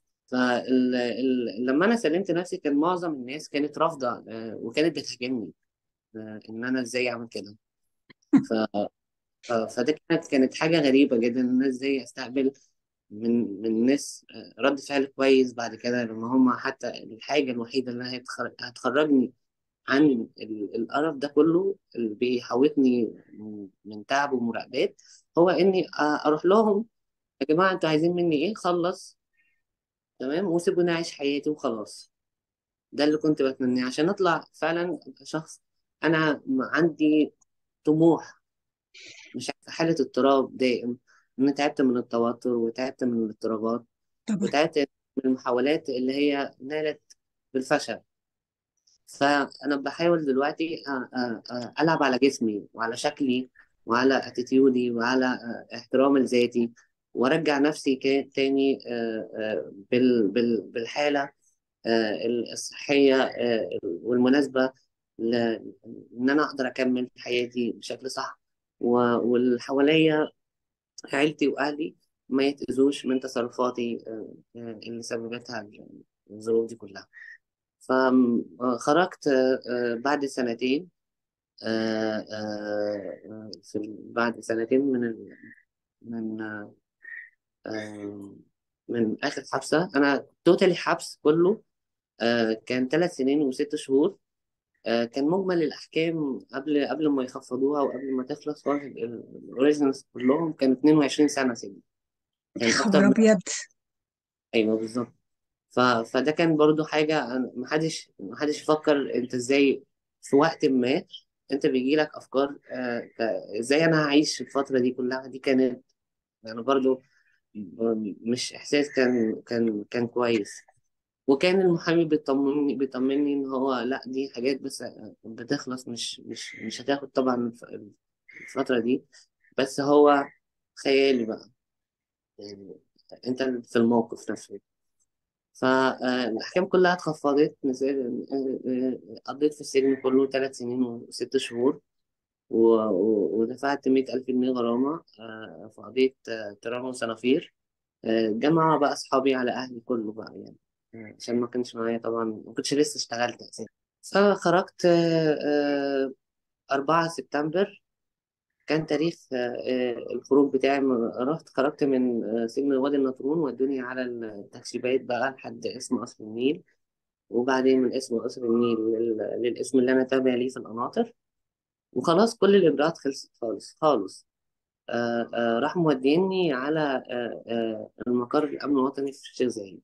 فلما انا سلمت نفسي كان معظم الناس كانت رافضه آه، وكانت بتهاجمني آه، ان انا ازاي اعمل كده. ف- ف- فده كانت كانت حاجه غريبه جدا، ان انا ازاي استقبل من من ناس آه، رد فعل كويس بعد كده، لما هم حتى الحاجه الوحيده اللي هتخرج هتخرجني عن ال- القرف ده كله اللي بيحوطني من من تعب ومراقبات، هو اني أ- اروح لهم: يا جماعه انتوا عايزين مني ايه؟ خلص تمام وسيبوني اعيش حياتي وخلاص. ده اللي كنت بتمناه عشان اطلع فعلا أبقى شخص انا م- عندي طموح، مش في حاله اضطراب دائم. انا تعبت من التوتر، وتعبت من الاضطرابات، طبعا. وتعبت من المحاولات اللي هي نالت بالفشل. فأنا بحاول دلوقتي أ- أ- أ- ألعب على جسمي وعلى شكلي وعلى اتيتيودي وعلى أ، احترام لذاتي، وأرجع نفسي كا- تاني أ، أ، بال- بال- بالحالة أ، الصحية أ، والمناسبة، ل- إن أنا أقدر أكمل حياتي بشكل صح، و- واللي حواليا عيلتي وأهلي ما يتأذوش من تصرفاتي أ، أ، اللي سببتها الظروف دي كلها. فخرجت بعد سنتين آه، آه، آه، في بعد سنتين من ال... من آه، من آخر حبسة. أنا توتالي حبس كله آه، كان ثلاث سنين وست شهور. آه، كان مجمل الأحكام قبل قبل ما يخفضوها وقبل ما تخلص خالص الأوريجينالز كلهم كان اثنين وعشرين سنة سجن. يا كان أكتر خبر من، ابيض. أيوه بالظبط. ف... فده كان برضو حاجة أنا- محدش محدش يفكر أنت إزاي في وقت ما انت بيجي لك افكار آه، ك- ازاي انا هعيش الفتره دي كلها. دي كانت يعني برضو مش احساس كان كان كان كويس. وكان المحامي بيطمني بيطمني ان هو لا، دي حاجات بس بتخلص، مش مش مش هتاخد طبعا الف- الفتره دي. بس هو خيالي بقى يعني، انت في الموقف نفسه. فالأحكام كلها اتخفضت. مثال آه، آه، قضيت في السجن كله ثلاث سنين وست شهور، و- و- ودفعت مية ألف جنيه غرامة آه، في قضية آه، ترامي وصنافير. آه، جمع بقى أصحابي على أهلي كله بقى يعني، آه، عشان ما كانش معايا طبعا، ما كنتش لسه اشتغلت أساسا. فخرجت آه، آه، أربعة سبتمبر كان تاريخ آه، آه، الخروج بتاعي. م- رحت خرجت من آه، سجن وادي النطرون، ودوني على التكشيفات بقى لحد اسم قصر النيل، وبعدين من اسم قصر النيل لل- للاسم اللي أنا تابع ليه في القناطر. وخلاص كل الإجراءات خلصت خالص خالص. آه آه راح موديني على آه آه المقر الأمن الوطني في الشيخ زايد.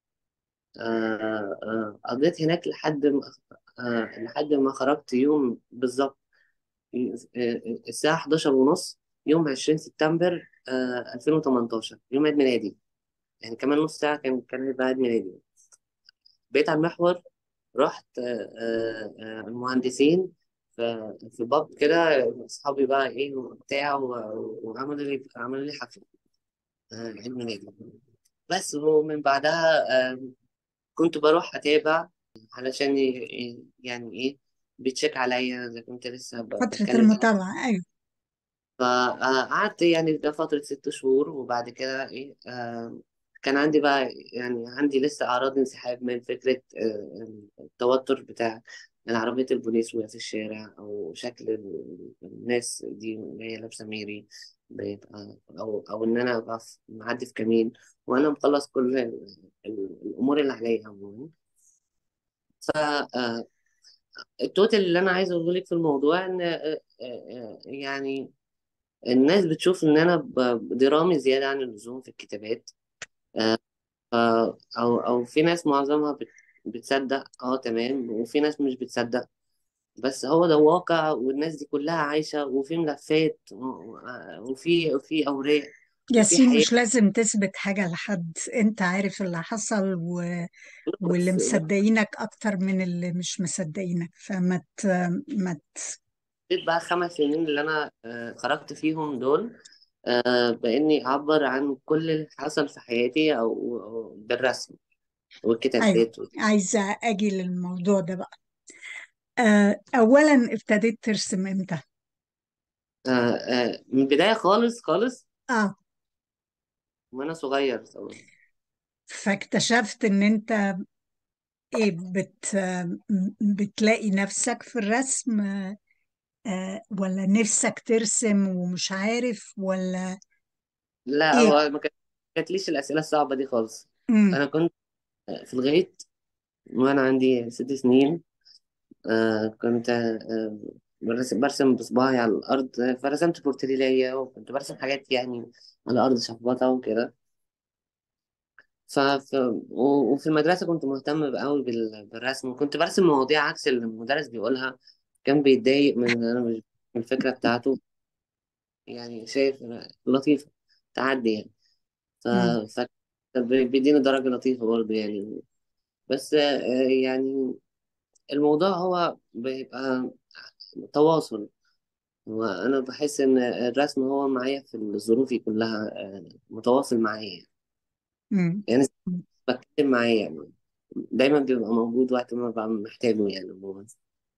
آه آه قضيت هناك لحد ما آه لحد ما خرجت يوم بالظبط آه الساعة حداشر ونص يوم عشرين سبتمبر آه ألفين وتمنتاشر، يوم عيد ميلادي. يعني كمان نص ساعة كان كان يبقى عيد ميلادي. بقيت على المحور، رحت آه آه آه المهندسين في في باب كده، أصحابي بقى إيه وبتاع، و- وعملوا لي عملوا لي حفلة آه عيد ميلادي. بس ومن بعدها آه، كنت بروح أتابع علشان ي- ي- يعني إيه، بيتشيك عليا إذا كنت لسه ب- فترة بتكلم. المتابعة، أيوة. فقعدت يعني ده فترة ست شهور، وبعد كده إيه آه، كان عندي بقى يعني عندي لسه أعراض انسحاب من فكرة آه، التوتر بتاع العربية البوليس وهي في الشارع، أو شكل ال- الناس دي اللي هي لابسة ميري بيبقى، أو أو إن أنا أبقى في- معدي في كمين وأنا مخلص كل ال- ال- الأمور اللي عليا عموما. فالتوتال اللي أنا عايز أقوله لك في الموضوع إن آه، آه، آه، يعني الناس بتشوف إن أنا ب- درامي زيادة عن اللزوم في الكتابات. آه، آه، أو أو في ناس معظمها بت- بتصدق، أه تمام، وفي ناس مش بتصدق. بس هو ده واقع، والناس دي كلها عايشة، وفي ملفات و- آه، وفي وفي أوراق وفي ياسين، حياة. مش لازم تثبت حاجة لحد. انت عارف اللي حصل و... واللي بس مصدقينك اكتر من اللي مش مصدقينك، فما ت... ما ت... بقيت بقى خمس سنين اللي أنا آه، خرجت فيهم دول آه، بإني أعبر عن كل اللي حصل في حياتي، أو أو بالرسم ايوه، والكتابات. عايزة اجي للموضوع ده بقى. آه، اولا ابتديت ترسم امتى؟ آه، آه، من البداية خالص خالص، اه، وأنا صغير طبعا. فاكتشفت ان انت ايه بت... بتلاقي نفسك في الرسم، آه، ولا نفسك ترسم ومش عارف، ولا لا، ايه؟ هو ما كانت- ما كانتليش الأسئلة الصعبة دي خالص. امم. أنا كنت في الغيط وأنا عندي ست سنين. آه كنت آه برسم, برسم بصباعي على الأرض، فرسمت بورتريه ليا، وكنت برسم حاجات يعني على الأرض شخبطة وكده. ف... ف... و- وفي المدرسة كنت مهتم قوي بال... بالرسم، وكنت برسم مواضيع عكس اللي المدرس بيقولها. كان بيتضايق من إن أنا مش من الفكرة بتاعته، يعني شايف لطيفة تعدي يعني. ف... امم. ف... بيديني درجة لطيفة برضه يعني. بس آه، يعني الموضوع هو بيبقى تواصل، وأنا بحس إن الرسم هو معايا في ظروفي كلها آه، متواصل معايا امم. يعني، بتكلم معاه يعني، دايما بيبقى موجود وقت ما ببقى محتاجه يعني عموما.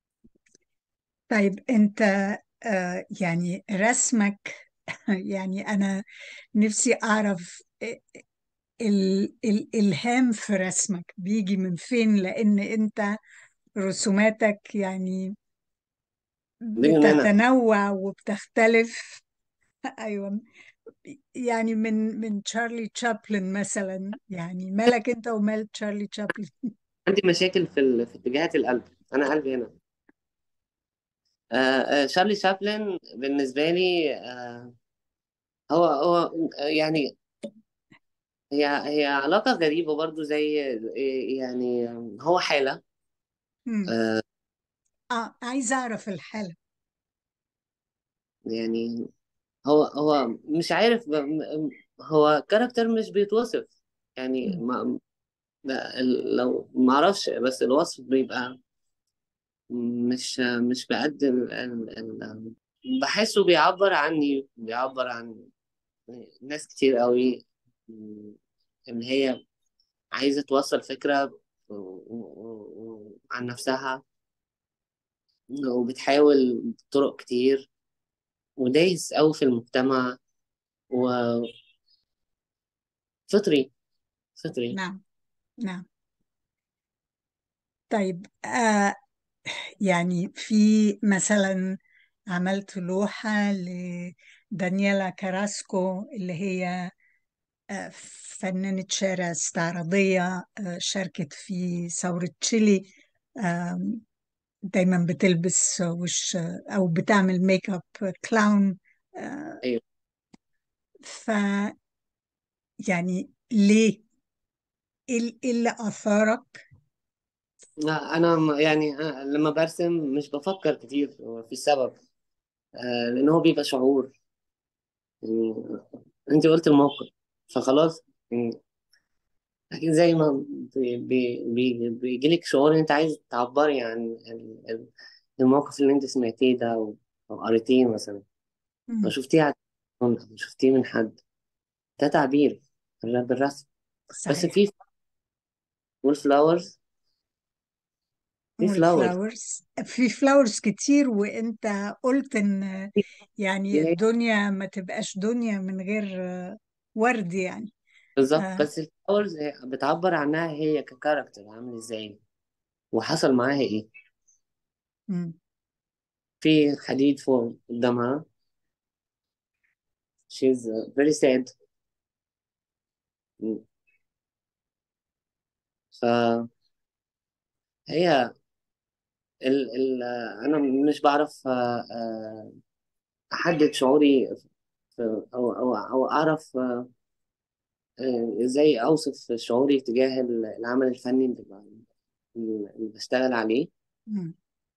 طيب انت، آه يعني رسمك يعني انا نفسي اعرف ال الالهام في رسمك بيجي من فين، لان انت رسوماتك يعني دي من هنا. بتتنوع وبتختلف. ايوه، يعني من من تشارلي تشابلن مثلا، يعني مالك انت ومال تشارلي تشابلن؟ عندي مشاكل في ال... في اتجاهات القلب. أنا قلبي هنا. آه آه شارلي شابلن بالنسبة لي آه هو هو آه، يعني هي هي علاقة غريبة برضو، زي آه، يعني هو حالة. امم. آه اه، عايزه اعرف الحالة. يعني هو هو مش عارف ب- م- هو كاركتر مش بيتوصف، يعني مم. ما لا، ال- لو ما اعرفش، بس الوصف بيبقى مش مش بقد ال... ال... ال... بحسه بيعبر عني، بيعبر عن ناس كتير قوي، م، ان هي عايزة توصل فكرة و... و... و... عن نفسها، وبتحاول بطرق كتير، ودايس قوي في المجتمع، وفطري فطري. نعم. نعم. طيب، آه يعني في مثلا عملت لوحة لدانييلا كاراسكو، اللي هي آه، فنانة شارع استعراضية، آه، شاركت في ثورة تشيلي. آم، دايما بتلبس وش أو بتعمل ميك اب كلاون. آه، ايوه. ف يعني ليه؟ ايه إيه اللي أثارك؟ لا، انا م- يعني أنا لما برسم مش بفكر كتير في السبب، آه، لان هو بيبقى شعور، يعني انت قلت الموقف فخلاص، يعني اكيد زي ما بي بي بي بيجيلك شعور ان انت عايز تعبري عن ال- ال- الموقف اللي انت سمعتيه ده، او أو قريتيه مثلا، او مم، شفتيه على التلفزيون، او شفتيه من حد. ده تعبير بالرسم. بس صحيح. في والفلاورز، في فلاورز والفلاورز، في فلاورز كتير، وانت قلت ان يعني الدنيا ما تبقاش دنيا من غير آه، ورد يعني. بالظبط. آه. بس الفلاورز بتعبر عنها هي ككاركتر عامل ازاي، وحصل معاها ايه. مم. في حديد فوق قدامها. she's uh, very sad. فهي ال ال انا مش بعرف آه، آه، احدد شعوري في- او او او اعرف آه، آه، ازاي اوصف شعوري تجاه العمل الفني اللي ب- اللي بشتغل عليه. مم.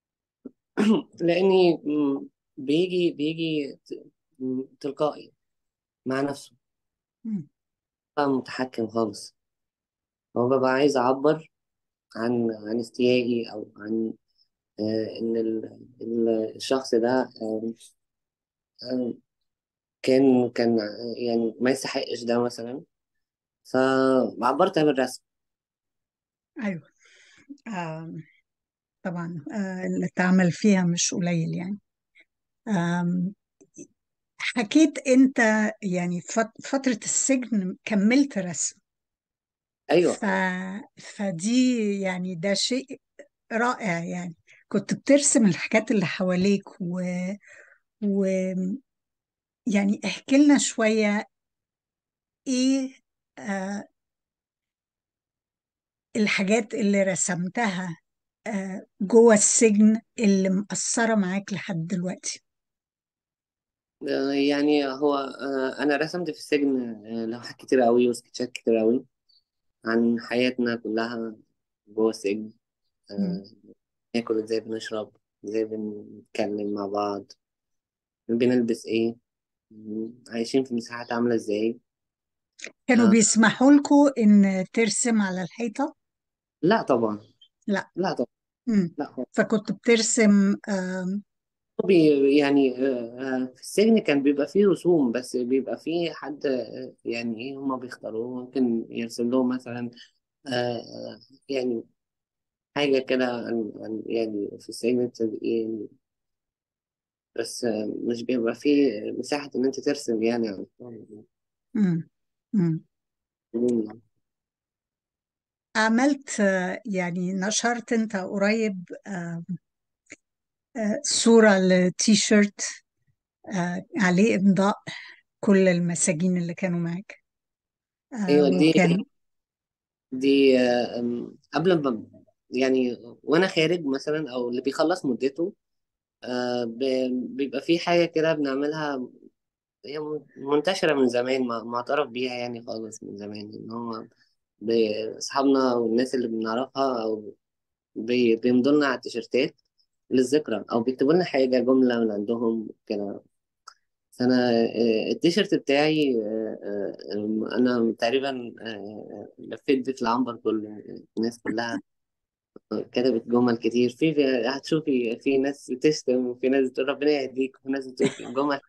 لاني م، بيجي بيجي ت- م، تلقائي مع نفسه، مم. بقى متحكم خالص. هو ببقى عايز اعبر عن عن استيائي، او عن آه، ان ال- ال- الشخص ده آه، آه، كان كان آه، يعني ما يستحقش ده مثلا، فعبرت بالرسم. ايوه. آه. طبعا، آه. اللي اتعمل فيها مش قليل يعني. آم. حكيت انت يعني فت- فترة السجن كملت رسم. ف... ايوه. فدي يعني ده شيء رائع يعني. كنت بترسم الحاجات اللي حواليك و... و... يعني احكي لنا شوية، ايه آه الحاجات اللي رسمتها آه جوه السجن اللي مأثرة معاك لحد دلوقتي؟ آه، يعني هو آه، انا رسمت في السجن آه، لوحات كتير قوي وسكتشات كتير قوي عن حياتنا كلها جوه السجن. مم. آه، ناكل ازاي، بنشرب ازاي، بنتكلم مع بعض، بنلبس ايه، م، عايشين في مساحات عاملة ازاي. كانوا آه، بيسمحوا لكم ان ترسم على الحيطة؟ لا طبعا. لا. لا طبعا. مم. لا خالص. فكنت بترسم آم. بي- يعني آه، آه، في السجن كان بيبقى فيه رسوم، بس بيبقى فيه حد آه، يعني ايه هما بيختاروه، ممكن يرسم لهم مثلا آه، آه، يعني حاجة كده عن عن- يعني في السجن التدقيق، بس آه، مش بيبقى فيه مساحة إن أنت ترسم يعني عن مم. مم. الفنون. عملت آه، يعني نشرت انت قريب آه، آه، صورة لتي شيرت آه، عليه إمضاء كل المساجين اللي كانوا معاك، آه، أيوة. دي وكان. دي آه، أم، قبل ما يعني وأنا خارج مثلا، أو اللي بيخلص مدته، آه، ب- بيبقى في حاجة كده بنعملها، هي منتشرة من زمان، ما- معترف بيها يعني خالص من زمان، إن هو ب- أصحابنا والناس اللي بنعرفها، أو بي- بيمضوا لنا على التيشيرتات للذكرى، أو بيكتبوا لنا حاجة جملة من عندهم كده، فانا آه، التيشيرت بتاعي، آه، آه، انا تقريبا آه، لفيت بيه في العنبر كله. الناس كلها كتبت جمل كتير في في- هتشوفي في ناس بتشتم، وفي ناس بتقول ربنا يهديك، وفي ناس بتقول جمل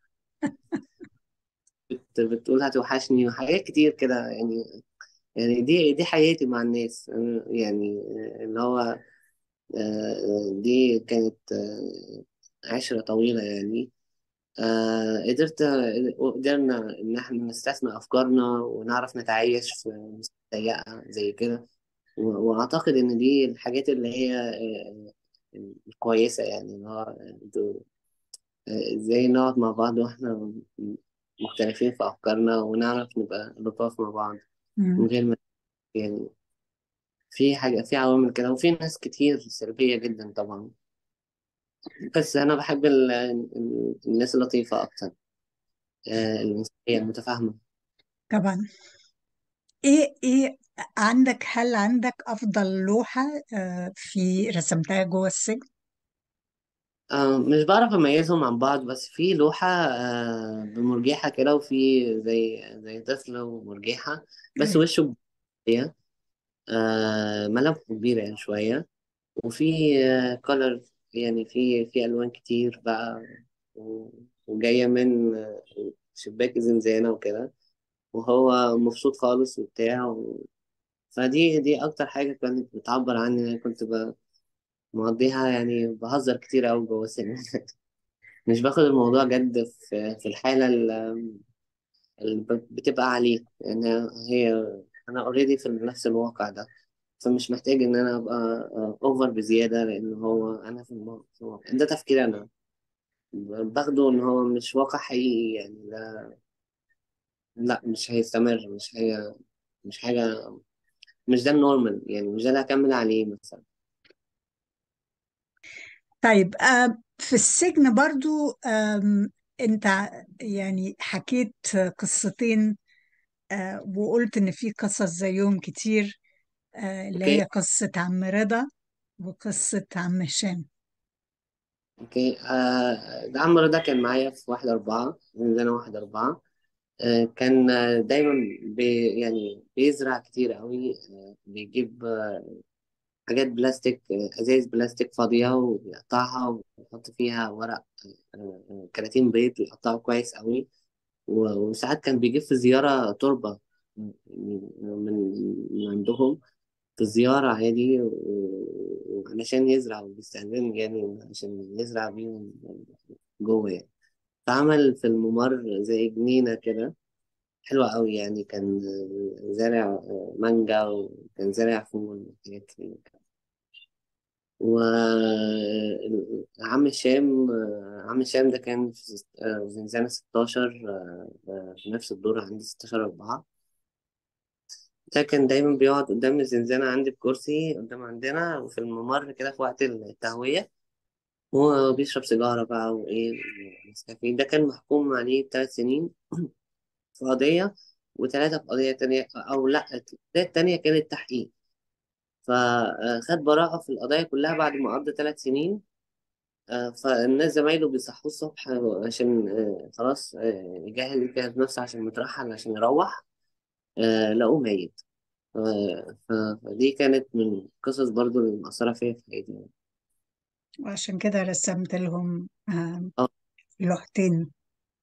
بت- بتقول هتوحشني، وحاجات كتير كده يعني. يعني دي دي حياتي مع الناس. أنا يعني آه، اللي هو آه، آه، دي كانت آه، عشرة طويلة يعني. آه، قدرت قدرنا إن إحنا نستثنى أفكارنا ونعرف نتعايش في مستوى ضيقة زي كده. و- وأعتقد إن دي الحاجات اللي هي آه، الكويسة، يعني اللي هو إنتوا، آه، إزاي نقعد مع بعض وإحنا مختلفين في أفكارنا، ونعرف نبقى لطاف مع بعض من مم. غير ما يعني. في حاجة، في عوامل كده، وفي ناس كتير سلبية جدا طبعا. بس أنا بحب ال- ال- الناس اللطيفة أكتر، آه، المثالية المتفاهمة. طبعا. ايه ايه عندك، هل عندك افضل لوحة آه، في رسمتها جوه السجن؟ آه، مش بعرف أميزهم عن بعض، بس في لوحة آه، بمرجحة كده، وفي زي زي طفل ومرجحة، بس اوكي. وشه كبير، آه، ملامحه كبيرة يعني شوية. وفي كولر، يعني في في ألوان كتير بقى، و- وجاية من آه، شباك زنزانة وكده، وهو مبسوط خالص وبتاع و... فدي دي أكتر حاجة كانت بتعبر عني. أنا كنت ب- مقضيها يعني بهزر كتير أوي جوه السينما. مش باخد الموضوع جد في في الحالة ال- اللي ب- بتبقى عليه، يعني هي أنا أوريدي في نفس الواقع ده، فمش محتاج إن أنا أبقى أوفر بزيادة، لأن هو أنا في المو- في الواقع ده تفكير أنا باخده إن هو مش واقع حقيقي يعني. لا، لا مش هيستمر، مش هي مش حاجة، مش ده النورمال يعني، مش ده اللي هكمل عليه مثلا. طيب، آه، في السجن برضو، آم، انت يعني حكيت قصتين، آه، وقلت ان في قصص زيهم كتير، آه، اللي أوكي. هي قصة عم رضا وقصة عم هشام. أوكي. آه ده عمرو ده كان معايا في واحد أربعة، من أنا واحد أربعة. آه كان آه، دايما بي يعني بيزرع كتير قوي. آه بيجيب آه، حاجات بلاستيك، آه، ازايز بلاستيك فاضية، وبيقطعها ويحط فيها ورق، آه، آه، كراتين بيض ويقطعه كويس قوي. و- وساعات كان بيجيب في زيارة تربة من من من عندهم، في الزيارة عادي، و- وعلشان يزرع، وبيستخدم يعني عشان يزرع بيهم جوه يعني. فعمل في الممر زي جنينة كده حلوة قوي يعني. كان زارع مانجا، وكان زارع فول وحاجات كتير. وعم هشام، عم هشام ده كان في في زنزانة ستاشر، في نفس الدور عندي ستاشر أربعة. ده كان دايما بيقعد قدام الزنزانة عندي بكرسي قدام عندنا، وفي الممر كده في وقت التهوية، وبيشرب سيجارة بقى وإيه ونسكافيه. ده كان محكوم عليه بثلاث سنين في قضية، وثلاثة في قضية تانية، أو لأ القضية التانية كانت تحقيق. فخد براءة في القضايا كلها بعد ما قضى ثلاث سنين. آه، فالناس زمايله بيصحوه الصبح عشان آه، خلاص آه، يجهز يجهز نفسه عشان مترحل عشان يروح، آه، لقوه ميت. آه، ف- فدي كانت من القصص برضو اللي مأثرة فيا في حياتي يعني. وعشان كده رسمت لهم آه، اه. لوحتين.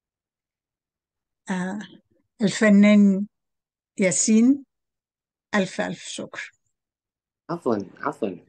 آه، الفنان ياسين، ألف ألف شكر. عفوا، عفوا.